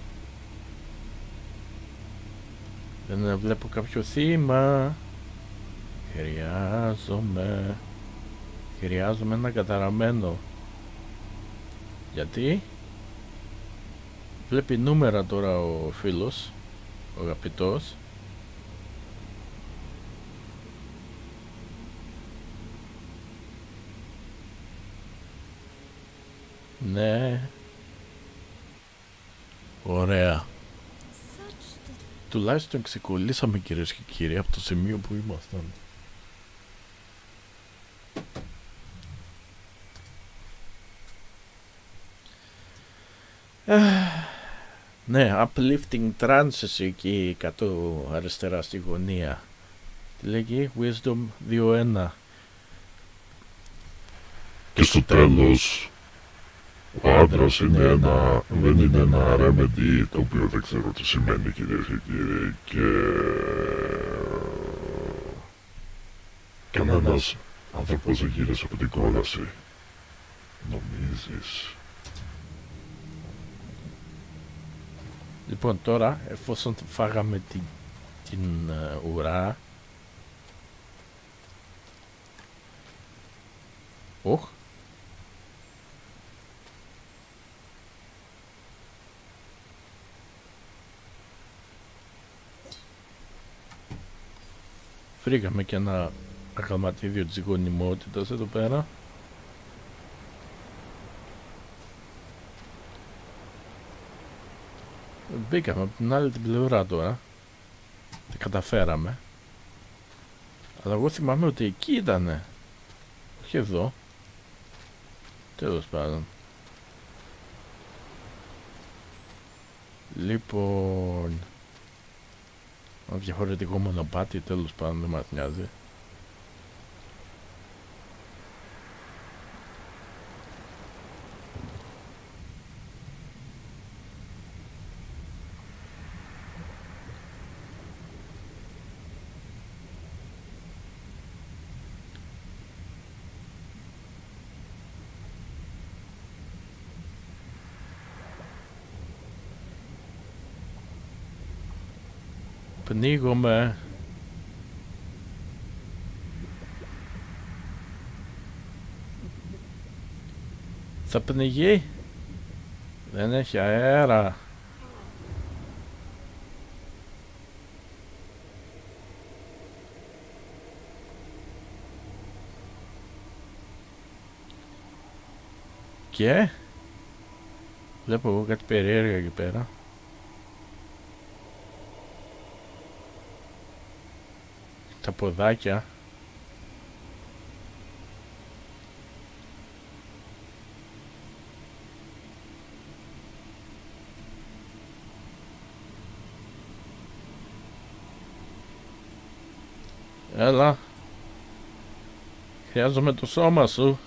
Δεν βλέπω κάποιο θύμα. Χρειάζομαι. Χρειάζομαι ένα καταραμένο. Γιατί? Βλέπει νούμερα τώρα ο φίλος, ο αγαπητός. Ναι. Ωραία. Τουλάχιστον ξεκολλήσαμε, κυρίες και κύριοι, από το σημείο που ήμασταν. Ναι, uplifting trances εκεί κάτω αριστερά στη γωνία. Τι λέγει? Wisdom δύο ένα. Και στο τέλος, ο άντρας είναι ένα, δεν είναι ένα remedy, το οποίο δεν ξέρω τι σημαίνει, κυρίες και κύριοι, και κανένας άνθρωπος δεν γύρισε από την κόλαση. Νομίζεις? Λοιπόν, τώρα, εφόσον φάγαμε την, την uh, ουρά... Οχ! βρήκαμε και ένα αγαλματίδιο της γονιμότητας εδώ πέρα. Μπήκαμε από την άλλη την πλευρά τώρα. Τα καταφέραμε. Αλλά εγώ θυμάμαι ότι εκεί ήτανε. Όχι εδώ. Τέλος πάντων. Λοιπόν, ένα διαφορετικό μονοπάτι, τέλος πάντων, δεν μας νοιάζει. Πνίγομαι. Θα πνιγεί. Δεν έχει αέρα. Και βλέπω εγώ κάτι περίεργα εκεί πέρα. Τα ποδάκια. Έλα. Χρειάζομαι το σώμα σου.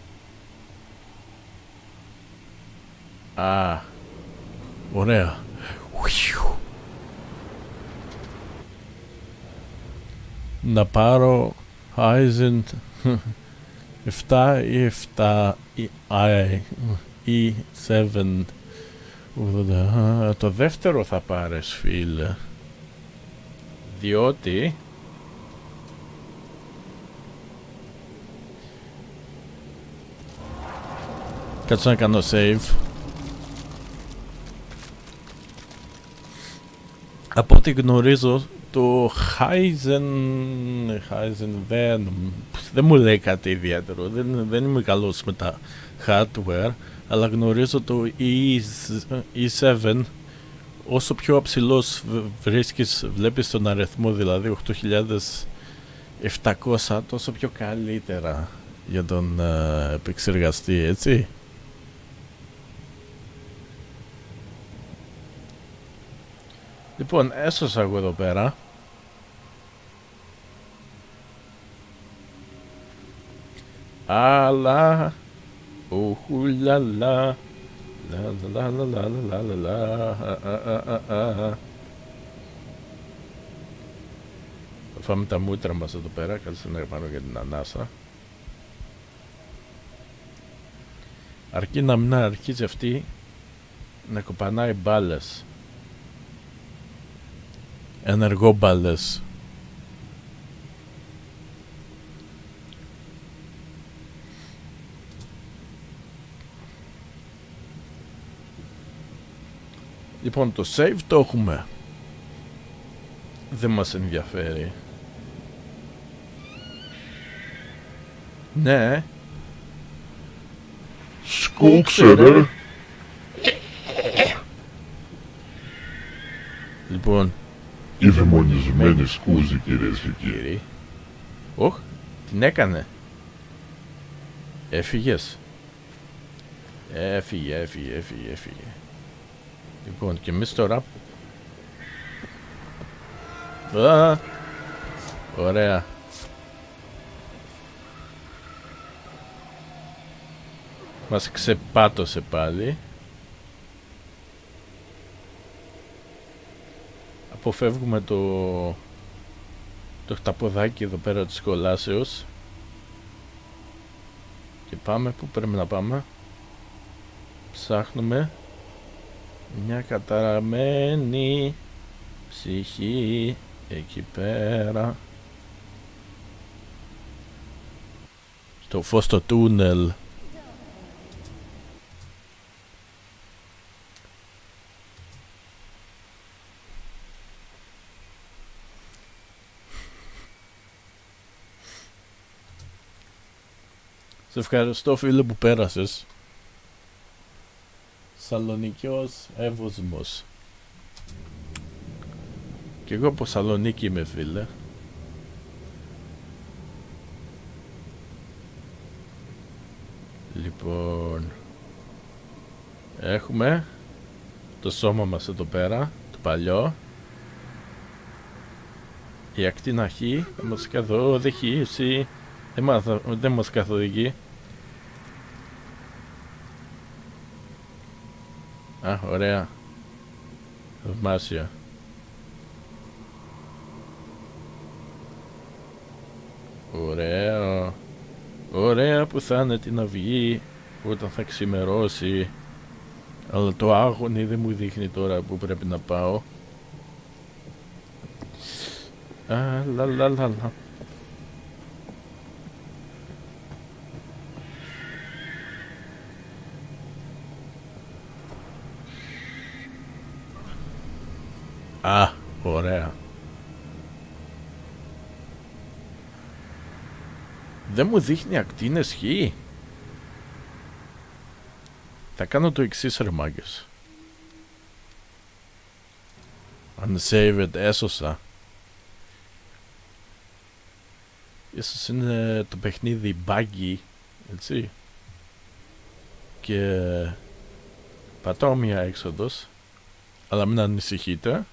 Α, ωραία. Να πάρω Aizen επτά ή επτά ή επτά. Το δεύτερο θα πάρεις, φίλε. Διότι κάτσε να κάνω save. Από ό,τι γνωρίζω, το Aizen Aizen δεν, δεν μου λέει κάτι ιδιαίτερο. Δεν, δεν είμαι καλός με τα hardware, αλλά γνωρίζω το ι επτά. Όσο πιο αψηλός βρίσκεις, βλέπεις τον αριθμό, δηλαδή οκτώ χιλιάδες επτακόσια, τόσο πιο καλύτερα για τον uh, επεξεργαστή, έτσι. Λοιπόν, έσωσα εγώ εδώ πέρα. Αλλά ουχουλαλα λα λα λα λα λα λα λα. Θα φάμε τα μούτρα μας εδώ πέρα. Κάτσε να πάρω για την ανάσα. Αρκεί να μην αρχίζει αυτή να κοπανάει μπάλες. Ενεργό μπάλες. Λοιπόν, το save το έχουμε. Δεν μας ενδιαφέρει. Ναι. Σκούξε ρε. Λοιπόν, η δαιμονισμένη σκούζη, κυρίες και κύριοι. Οχ, την έκανε. Έφυγες. Έφυγε, έφυγε, έφυγε, έφυγε. Λοιπόν, και εμείς τώρα. Α, ωραία. Μας ξεπάτωσε πάλι. Αποφεύγουμε το το χταποδάκι εδώ πέρα της κολάσεως. Και πάμε, πού πρέπει να πάμε? Ψάχνουμε μια καταραμένη ψυχή εκεί πέρα. Στο φως στο τούνελ. ευχαριστώ φίλε που πέρασες. Σαλονικιός Εύωσμος. Κι εγώ από Σαλονίκη είμαι φίλε. Λοιπόν, έχουμε το σώμα μας εδώ πέρα, το παλιό. Η ακτίνα Χ θα μας καθοδηγήσει. Δεν μας, δεν μας καθοδηγεί. Α, ωραία. Θαυμάσια. Ωραία. Ωραία που θα είναι την αυγή όταν θα ξημερώσει. Αλλά το άγωνι δεν μου δείχνει τώρα που πρέπει να πάω. Α, λα λα λα λα. Α, ωραία. Δεν μου δείχνει ακτίνες Χ. Θα κάνω το εξής ρε μάγκες. Unsaved, έσωσα. Ίσως είναι το παιχνίδι buggy, έτσι. Και πατάω μια έξοδος. Αλλά μην ανησυχείτε.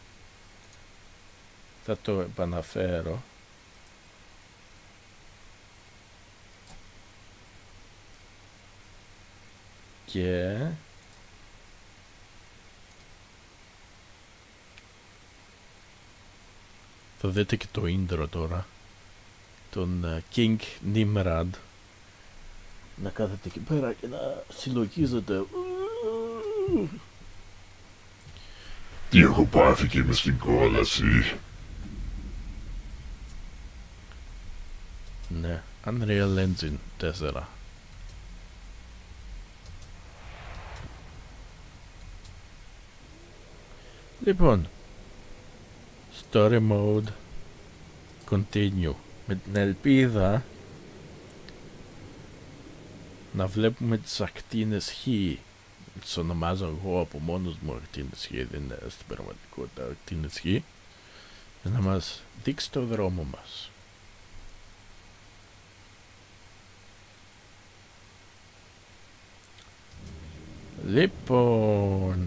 Θα το επαναφέρω. Και θα δείτε και το intro τώρα. Τον uh, King Nimrod να κάθεται εκεί πέρα και να συλλογίζεται. Τι έχω πάθει και μες στην κόλαση. Ναι, Unreal Engine τέσσερα. Λοιπόν, Story Mode Continue. Με την ελπίδα να βλέπουμε τις ακτίνες Χ. Τις ονομάζω εγώ από μόνος μου ακτίνες Χ, δεν είναι στην πραγματικότητα ακτίνες Χ, για να μας δείξει το δρόμο μας. Λοιπόν,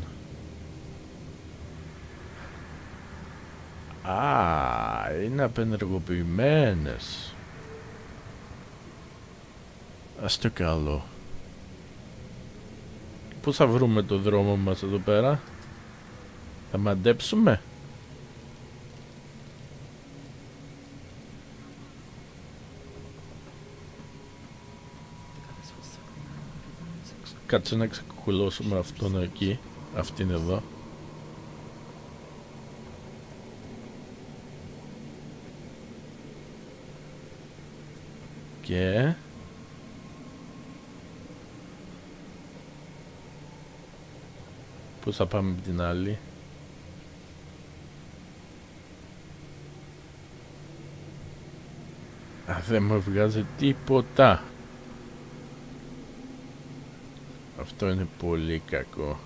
α, είναι απενεργοποιημένες. Ας το καλό. Πού θα βρούμε το δρόμο μας εδώ πέρα? Θα μαντέψουμε? Κάτσε να ξεκουλώσουμε αυτόν εκεί. Αυτήν εδώ. Και πώς θα πάμε με την άλλη? Α, δεν μου βγάζει τίποτα. Αυτό είναι πολύ κακό.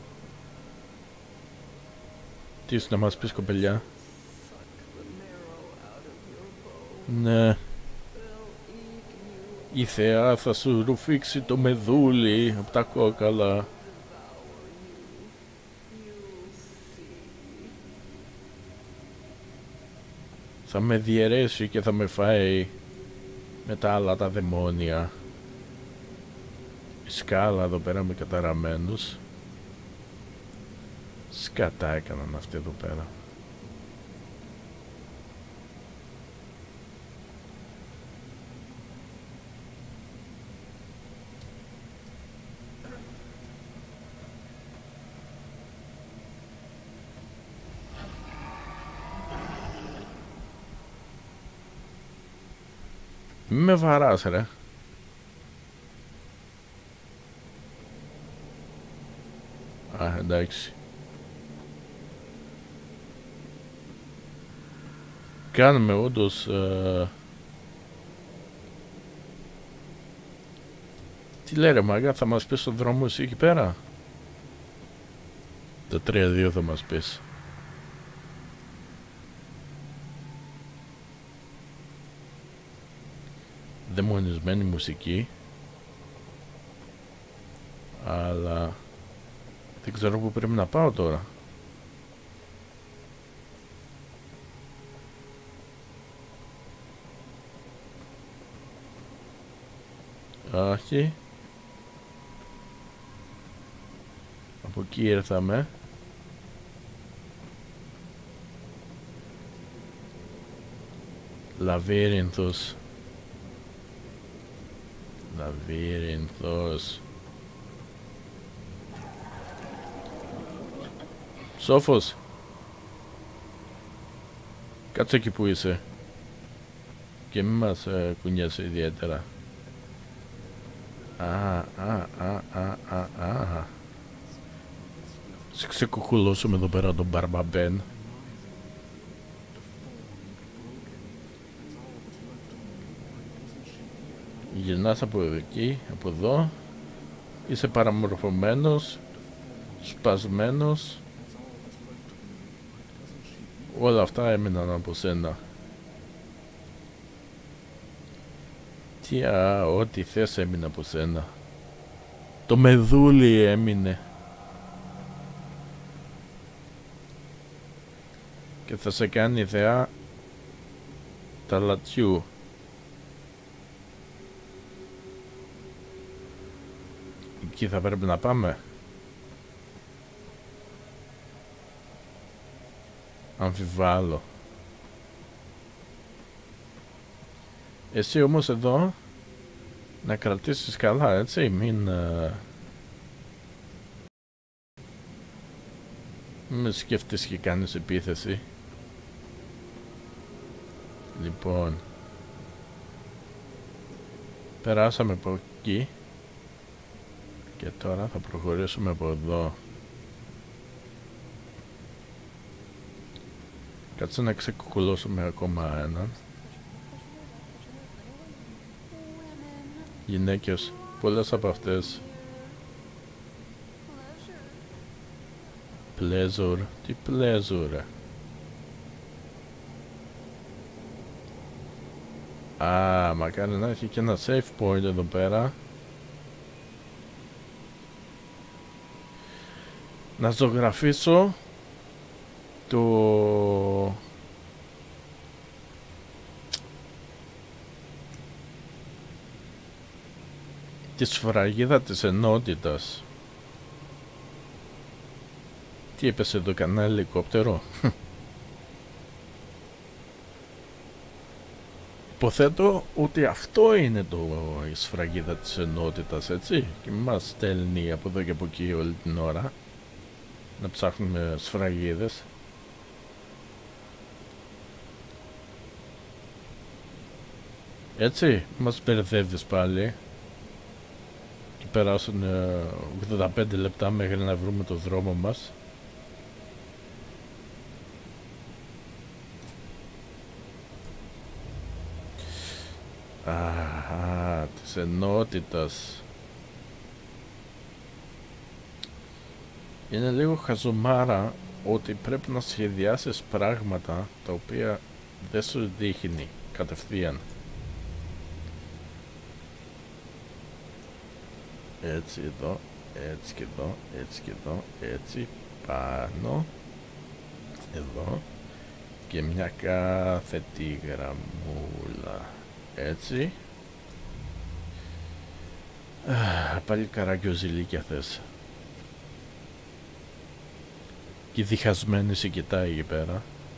Τι είσαι να μας πεις, κοπελιά? Ναι. Η θεά θα σου ρουφήξει το μεδούλι από τα κόκαλα. Θα με διαιρέσει και θα με φάει με τα άλλα τα δαιμόνια. Η σκάλα εδώ πέρα με καταραμένους. Σκατά έκαναν αυτοί εδώ πέρα. Μη με βαράς ρε. Α, εντάξει. Κάνουμε όντως ε, Τι λέει ρε μάγκα, θα μας πεις στον δρόμο εσύ εκεί πέρα? Το τρία δύο θα μας πεις. Δαιμονισμένη μουσική. Αλλά δεν ξέρω που πρέπει να πάω τώρα. Όχι. Από εκεί ήρθαμε. Λαβύρινθος. Λαβύρινθος. Σόφος. Κάτσε εκεί που είσαι. Και μη μας ε, κουνιάσαι ιδιαίτερα. Α, α, α, α, α, α. Σε ξεκουκουλώσουμε εδώ πέρα τον Μπαρμπαμπέν. Γυρνάς από εκεί, από εδώ. Είσαι παραμορφωμένος, σπασμένος. Όλα αυτά έμειναν από σένα. Τι α, ό,τι θες έμεινε από σένα. Το μεδούλι έμεινε. Και θα σε κάνει θεά τα λατιού. Εκεί θα πρέπει να πάμε. Αμφιβάλλω. Εσύ όμως εδώ να κρατήσεις καλά, έτσι, μην uh, μην σκέφτεσαι και κάνεις επίθεση. Λοιπόν, περάσαμε από εκεί και τώρα θα προχωρήσουμε από εδώ. Κάτσε να ξεκουκουλώσουμε ακόμα έναν. Γυναίκες, πολλές από αυτές. Pleasure, τι pleasure. Α, μακάρι να έχει και ένα safe point εδώ πέρα. Να ζωγραφίσω το... τη σφραγίδα της ενότητας. Τι έπεσε εδώ, κανένα ελικόπτερο? Υποθέτω ότι αυτό είναι το, η σφραγίδα της ενότητας, έτσι, και μας στέλνει από εδώ και από εκεί όλη την ώρα να ψάχνουμε σφραγίδες. Έτσι, μας μπερδεύεις πάλι. Και περάσουν ογδόντα πέντε λεπτά μέχρι να βρούμε το δρόμο μας. Α, της ενότητας. Είναι λίγο χαζομάρα ότι πρέπει να σχεδιάσεις πράγματα τα οποία δεν σου δείχνει κατευθείαν. Έτσι εδώ, έτσι και εδώ, έτσι και εδώ, έτσι πάνω, εδώ και μια κάθετη γραμμούλα, έτσι. Α, πάλι καραγκιόζηλίκια θες. Και διχασμένη σε κοιτάει εκεί πέρα.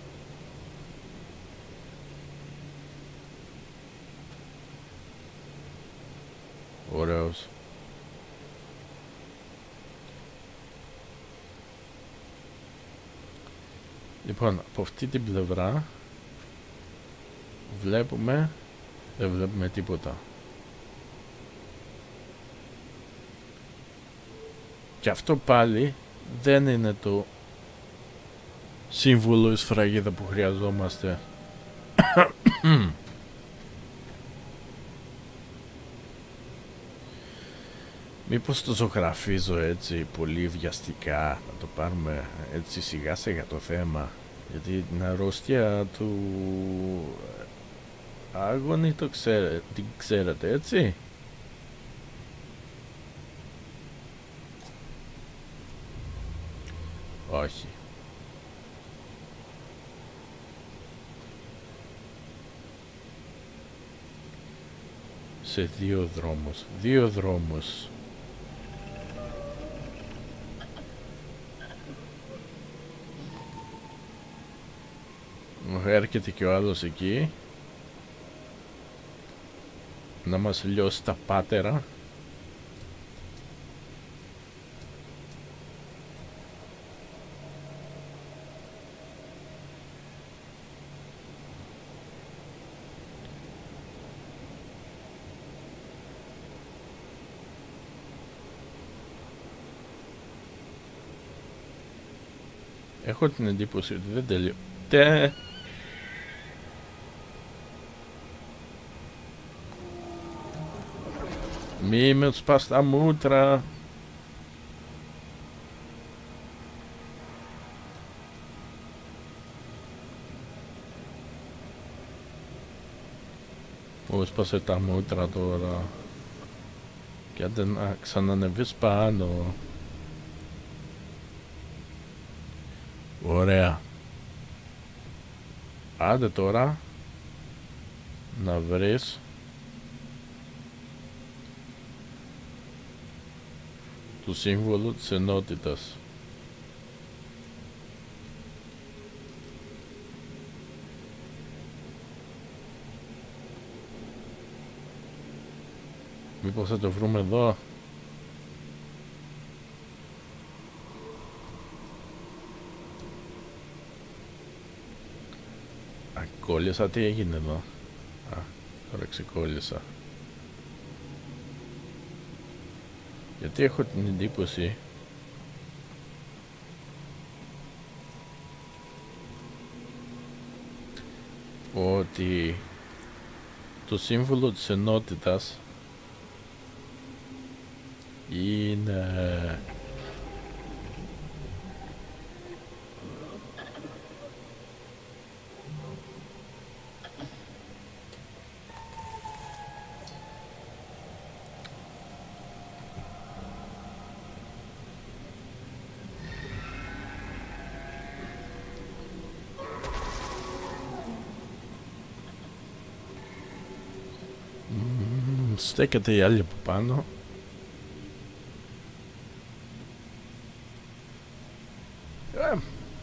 Ωραίος. Λοιπόν, από αυτή την πλευρά βλέπουμε, δεν βλέπουμε τίποτα. Και αυτό πάλι δεν είναι το σύμβολο η σφραγίδα που χρειαζόμαστε. Μήπως το ζωγραφίζω έτσι πολύ βιαστικά, να το πάρουμε έτσι σιγά σιγά το θέμα, γιατί την αρρώστια του Άγωνη το ξέρε, την ξέρετε έτσι. Όχι. Σε δύο δρόμους, δύο δρόμους. Έρχεται και ο άλλος εκεί να μας λιώσει τα πάτερα. Έχω την εντύπωση ότι δεν τελειώνει. Μη με σπάς τα μούτρα. Μου σπάσε τα μούτρα τώρα. Και άντε να ξανανεβείς πάνω. Ωραία. Άντε τώρα να βρεις το σύμβολο της ενότητας. Μήπως θα το βρούμε εδώ. Κόλλησα, τι έγινε εδώ. Α, τώρα ξεκόλλησα. Γιατί έχω την εντύπωση ότι το σύμβολο της ενότητας είναι στέκεται η άλλη από πάνω. Ε.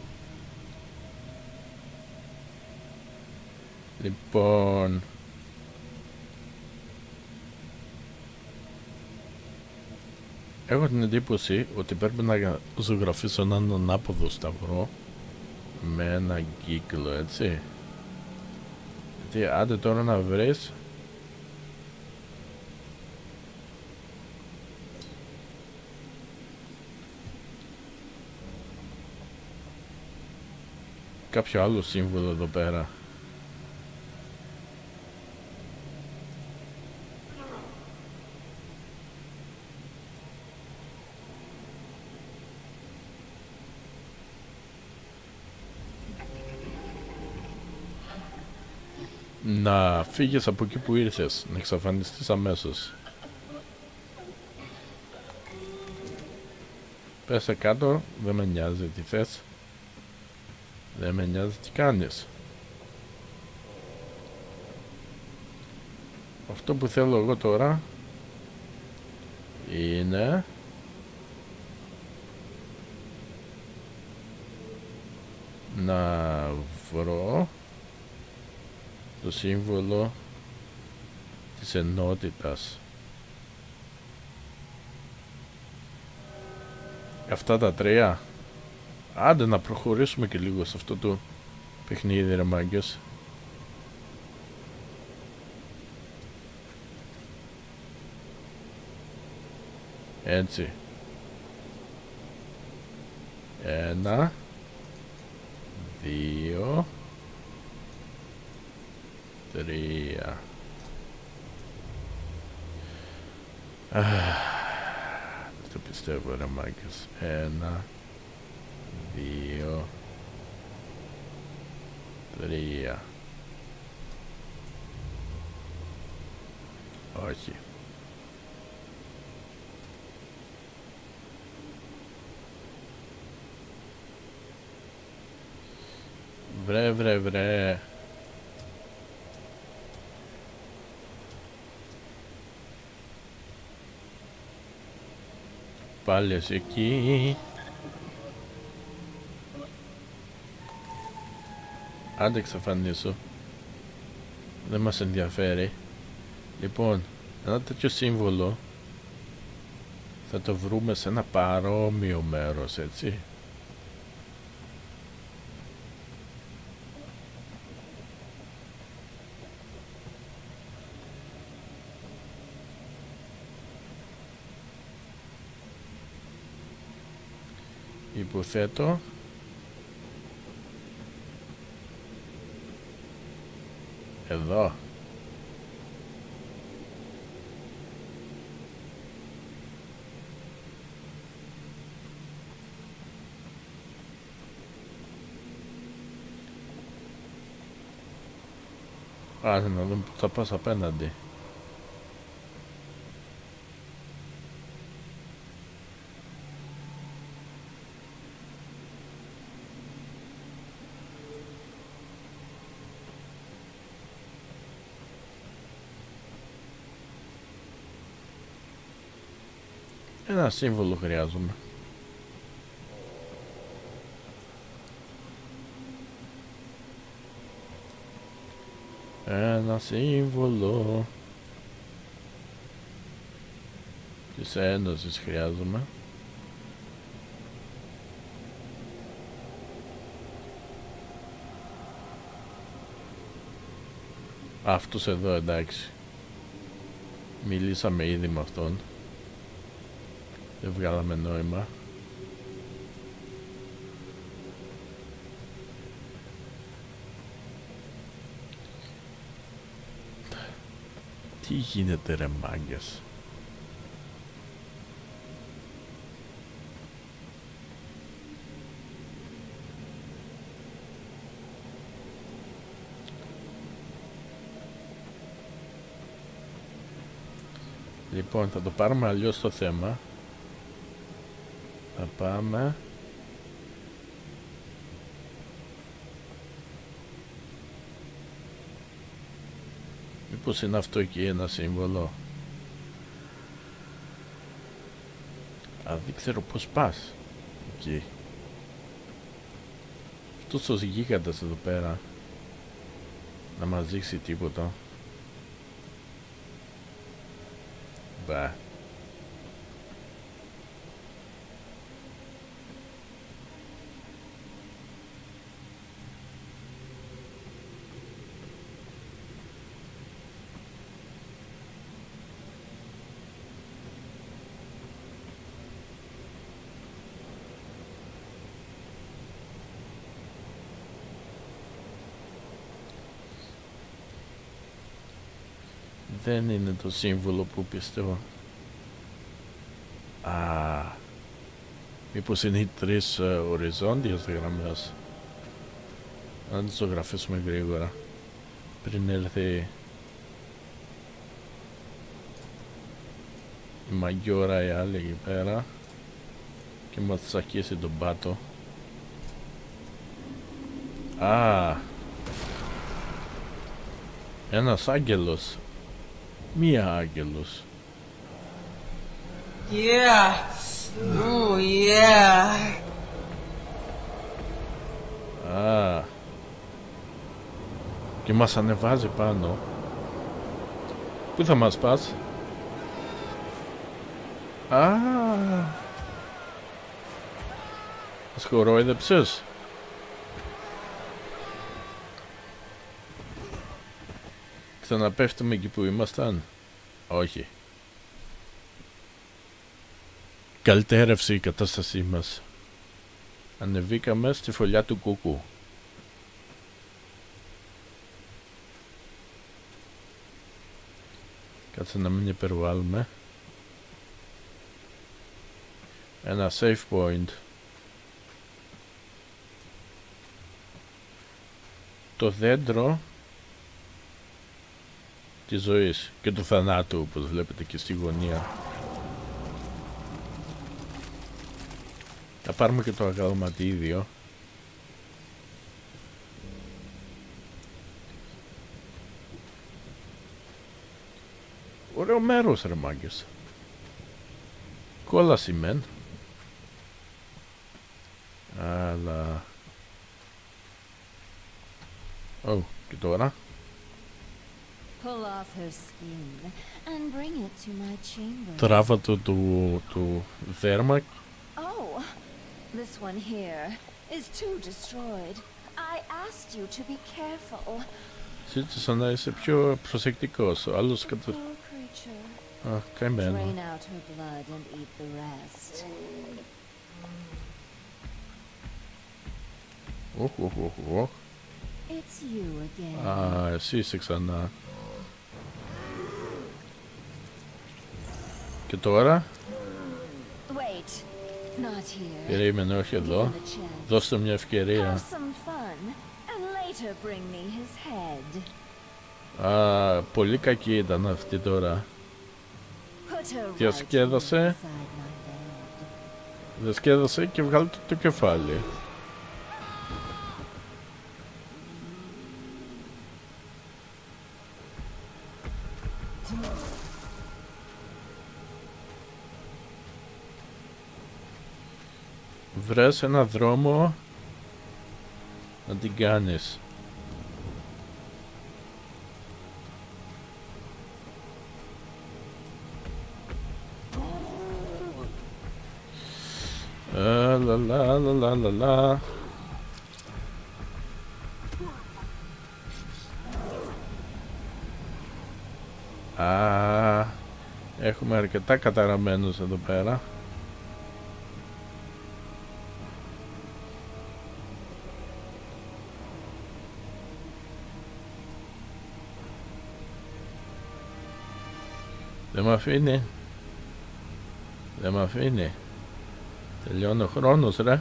Λοιπόν, έχω την εντύπωση ότι πρέπει να ζωγραφίσω έναν ανάποδο σταυρό με ένα κύκλο, έτσι. Γιατί άντε τώρα να βρεις κάποιο άλλο σύμβολο εδώ πέρα. Να φύγεις από εκεί που ήρθες, να εξαφανιστείς αμέσως. Πέσε κάτω, δεν με νοιάζει τι θες. Δεν με νοιάζει τι κάνεις. Αυτό που θέλω εγώ τώρα είναι να βρω το σύμβολο της ενότητας. Αυτά τα τρία. Άντε να προχωρήσουμε και λίγο σε αυτό το παιχνίδι, ρε μάγκες. Έτσι. Ένα, δύο, τρία. πιστεύω ρε μάγκες. Ένα, δύο, τρία. Όχι. Βρε βρε βρε. Πάλι εσύ εκεί. Άντε εξαφανίσου. Δεν μας ενδιαφέρει. Λοιπόν, ένα τέτοιο σύμβολο θα το βρούμε σε ένα παρόμοιο μέρος, έτσι. Υποθέτω εδώ. Άσε να δούμε που θα πας απέναντι. Ένα σύμβολο χρειάζομαι. Ένα σύμβολο της Ένωσης χρειάζομαι. Αυτός εδώ, εντάξει. Μιλήσαμε ήδη με αυτόν. Δεν βγάλαμε νόημα. Τι γίνεται ρε μάγκες. Λοιπόν, θα το πάρουμε αλλιώς το θέμα. Θα πάμε μήπως είναι αυτό εκεί ένα σύμβολο. Α, δεν ξέρω πως πας εκεί. Αυτός ο γίγαντας εδώ πέρα να μας δείξει τίποτα. Μπα. Δεν είναι το σύμβολο που πιστεύω. Α, μήπως είναι οι τρεις uh, οριζόντιες γραμμές. Να τις ζωγραφίσουμε γρήγορα πριν έλθει η μαγιόρα η άλλη εκεί πέρα και μας τσακίσει τον πάτο. Α, ένας άγγελος. Μία άγγελος. Yeah. Oh yeah. Α, και μας ανεβάζει πάνω. Πού θα μας πας? Α, μας χορόιδεψες. Ξαναπέφτουμε εκεί που ήμασταν. Όχι. Καλυτέρευσε η κατάστασή μας. Ανεβήκαμε στη φωλιά του κούκου. Κάτσε να μην υπερβάλλουμε. Ένα save point. Το δέντρο της ζωής και του θανάτου, όπως βλέπετε και στη γωνία. Θα πάρουμε και το αγαλματίδιο. Ωραίο μέρος ρε μάγκες. Κόλαση μεν. Αλλά... Ω, και τώρα. Pull off her skin and bring it to my chamber. Τράβα το του, του δέρμα. Oh, this one here is too destroyed. I asked you to be careful. Ζήτησα να είσαι πιο προσεκτικός. Ο άλλος κατα... Poor creature. Α, καημένο. Drain out her blood and eat the rest. Οχ, οχ, οχ, οχ. It's you again. Α, εσύ είσαι ξανά. Και τώρα, Wait, not here. περίμενε, όχι εδώ. Give him a chance. Δώστε μια Have ευκαιρία. some fun and later bring me his head. Α, πολύ κακή ήταν αυτή τώρα. Put her right Διασκέδασε. inside my bed. Διασκέδασε και βγάλτε το, το κεφάλι. Βρες ένα δρόμο να την κάνεις. Ε, λα λα λα λα λα λα. Α, έχουμε αρκετά καταραμένους εδώ πέρα. Δεν μ' αφήνει. Δεν μ' αφήνει. Τελειώνει ο χρόνος ρε.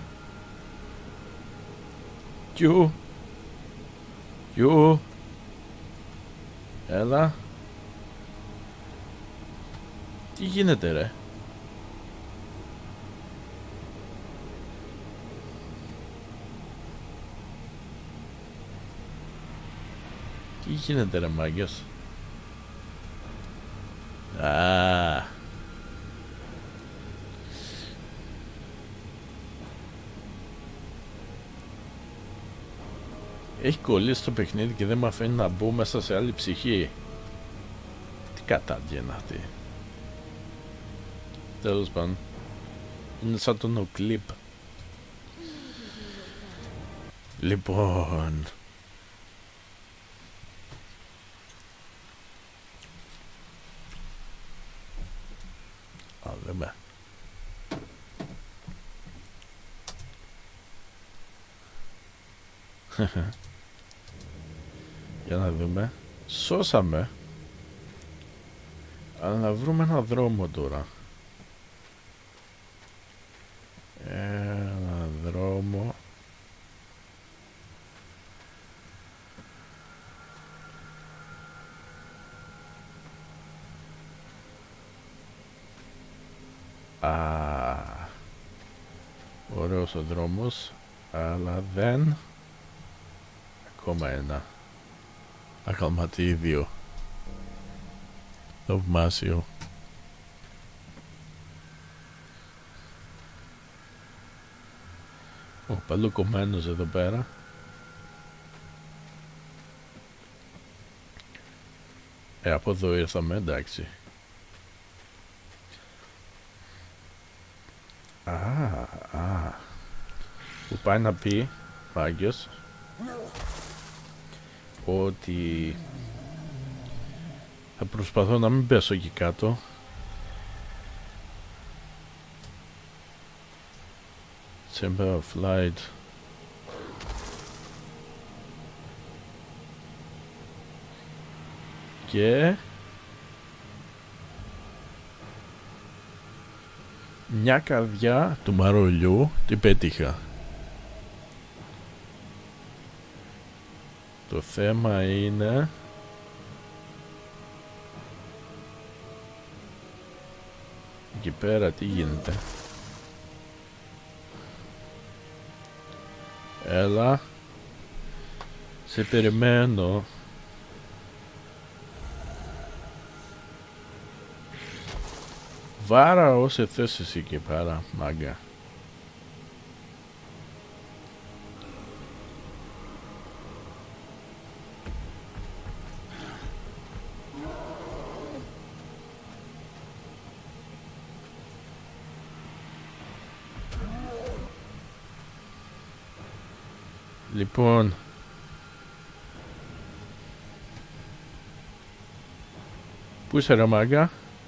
Κιου. Κιου. Έλα. Τι γίνεται ρε. Τι γίνεται ρε μάγκες. Α. Έχει κολλήσει το παιχνίδι και δεν με αφήνει να μπω μέσα σε άλλη ψυχή. Τι κατάντια είναι αυτή. Τέλος πάντων. Είναι σαν το νοκλίπ. Λοιπόν. Α, λέμε. Για να δούμε. Σώσαμε. Αλλά να βρούμε ένα δρόμο τώρα. Ένα δρόμο. Α, ωραίος ο δρόμος, αλλά δεν. Ακόμα ένα αγαλματίδιο. Θαυμάσιο. Ο παντού κομμένος εδώ πέρα. Ε, από εδώ ήρθαμε, εντάξει. Α, α. Που πάει να πει, Μάγκες, ότι θα προσπαθώ να μην πέσω εκεί κάτω. Chamber of Light. Και Μια καρδιά του μαρολιού την πέτυχα. Το θέμα είναι εκεί πέρα τι γίνεται. Έλα, σε περιμένω. Βάρα όσε θες εσύ εκεί πέρα, μάγκα. Λοιπόν, πού είσαι ρε μάγκα?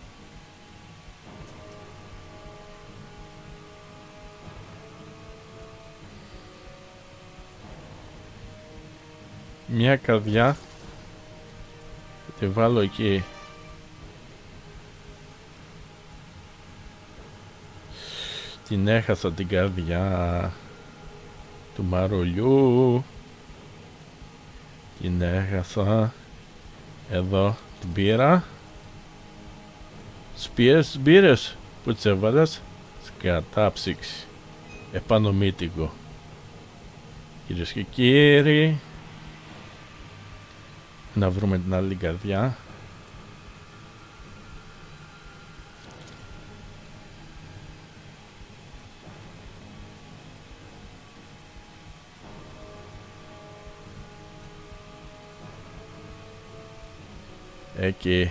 Μια καρδιά θα τη βάλω εκεί. Την έχασα την καρδιά του μαρολιού. Την έχασα. Εδώ την πήρα. Σπίες τις μπήρες που τις έβαλες. Σκατάψυξη. Επάνω μύτικο. Κυρίες και κύριοι, να βρούμε την άλλη καρδιά. Εκεί.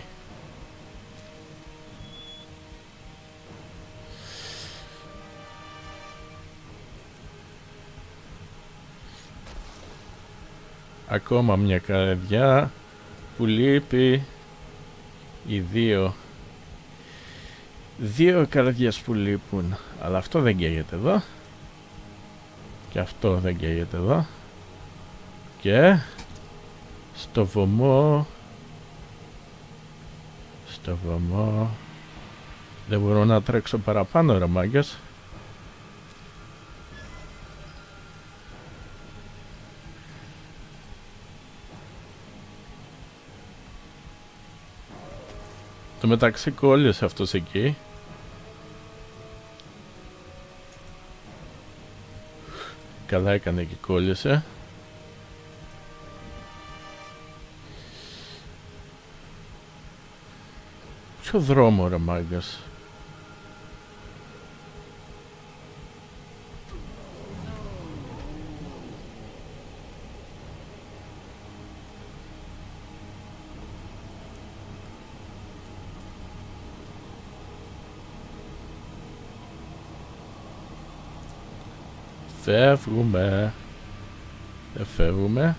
Ακόμα μια καρδιά που λείπει. Οι δύο. Δύο καρδιές που λείπουν. Αλλά αυτό δεν καίγεται εδώ. Και αυτό δεν καίγεται εδώ. Και στο βωμό. Στο βωμό. Δεν μπορώ να τρέξω παραπάνω ρε μάγκες. Το μεταξύ κόλλησε αυτός εκεί. Καλά έκανε και κόλλησε. Ποιο δρόμο ρε μάγκας? Φεύγουμε. Δεν φεύγουμε.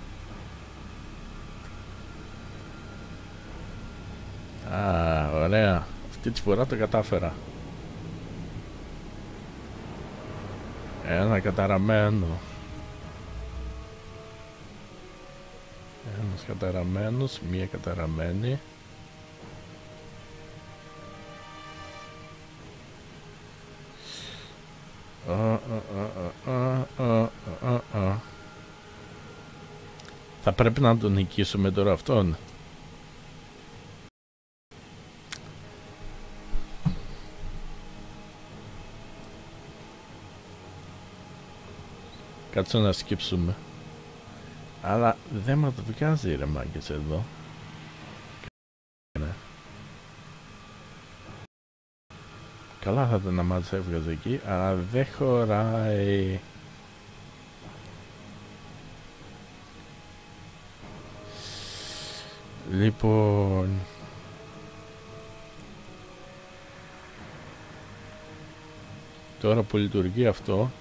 Α, ωραία. Αυτή τη φορά το κατάφερα. Ένα καταραμένο. Ένας καταραμένος, μία καταραμένη. Uh, uh, uh, uh, uh, uh, uh. Θα πρέπει να τον νικήσουμε τώρα αυτόν. Κάτσε να σκύψουμε. Αλλά δεν μας το βγάζει ρε μάγκες εδώ. Καλά θα ήταν να μας έβγαζε εκεί, αλλά δεν χωράει. Λοιπόν... Τώρα που λειτουργεί αυτό...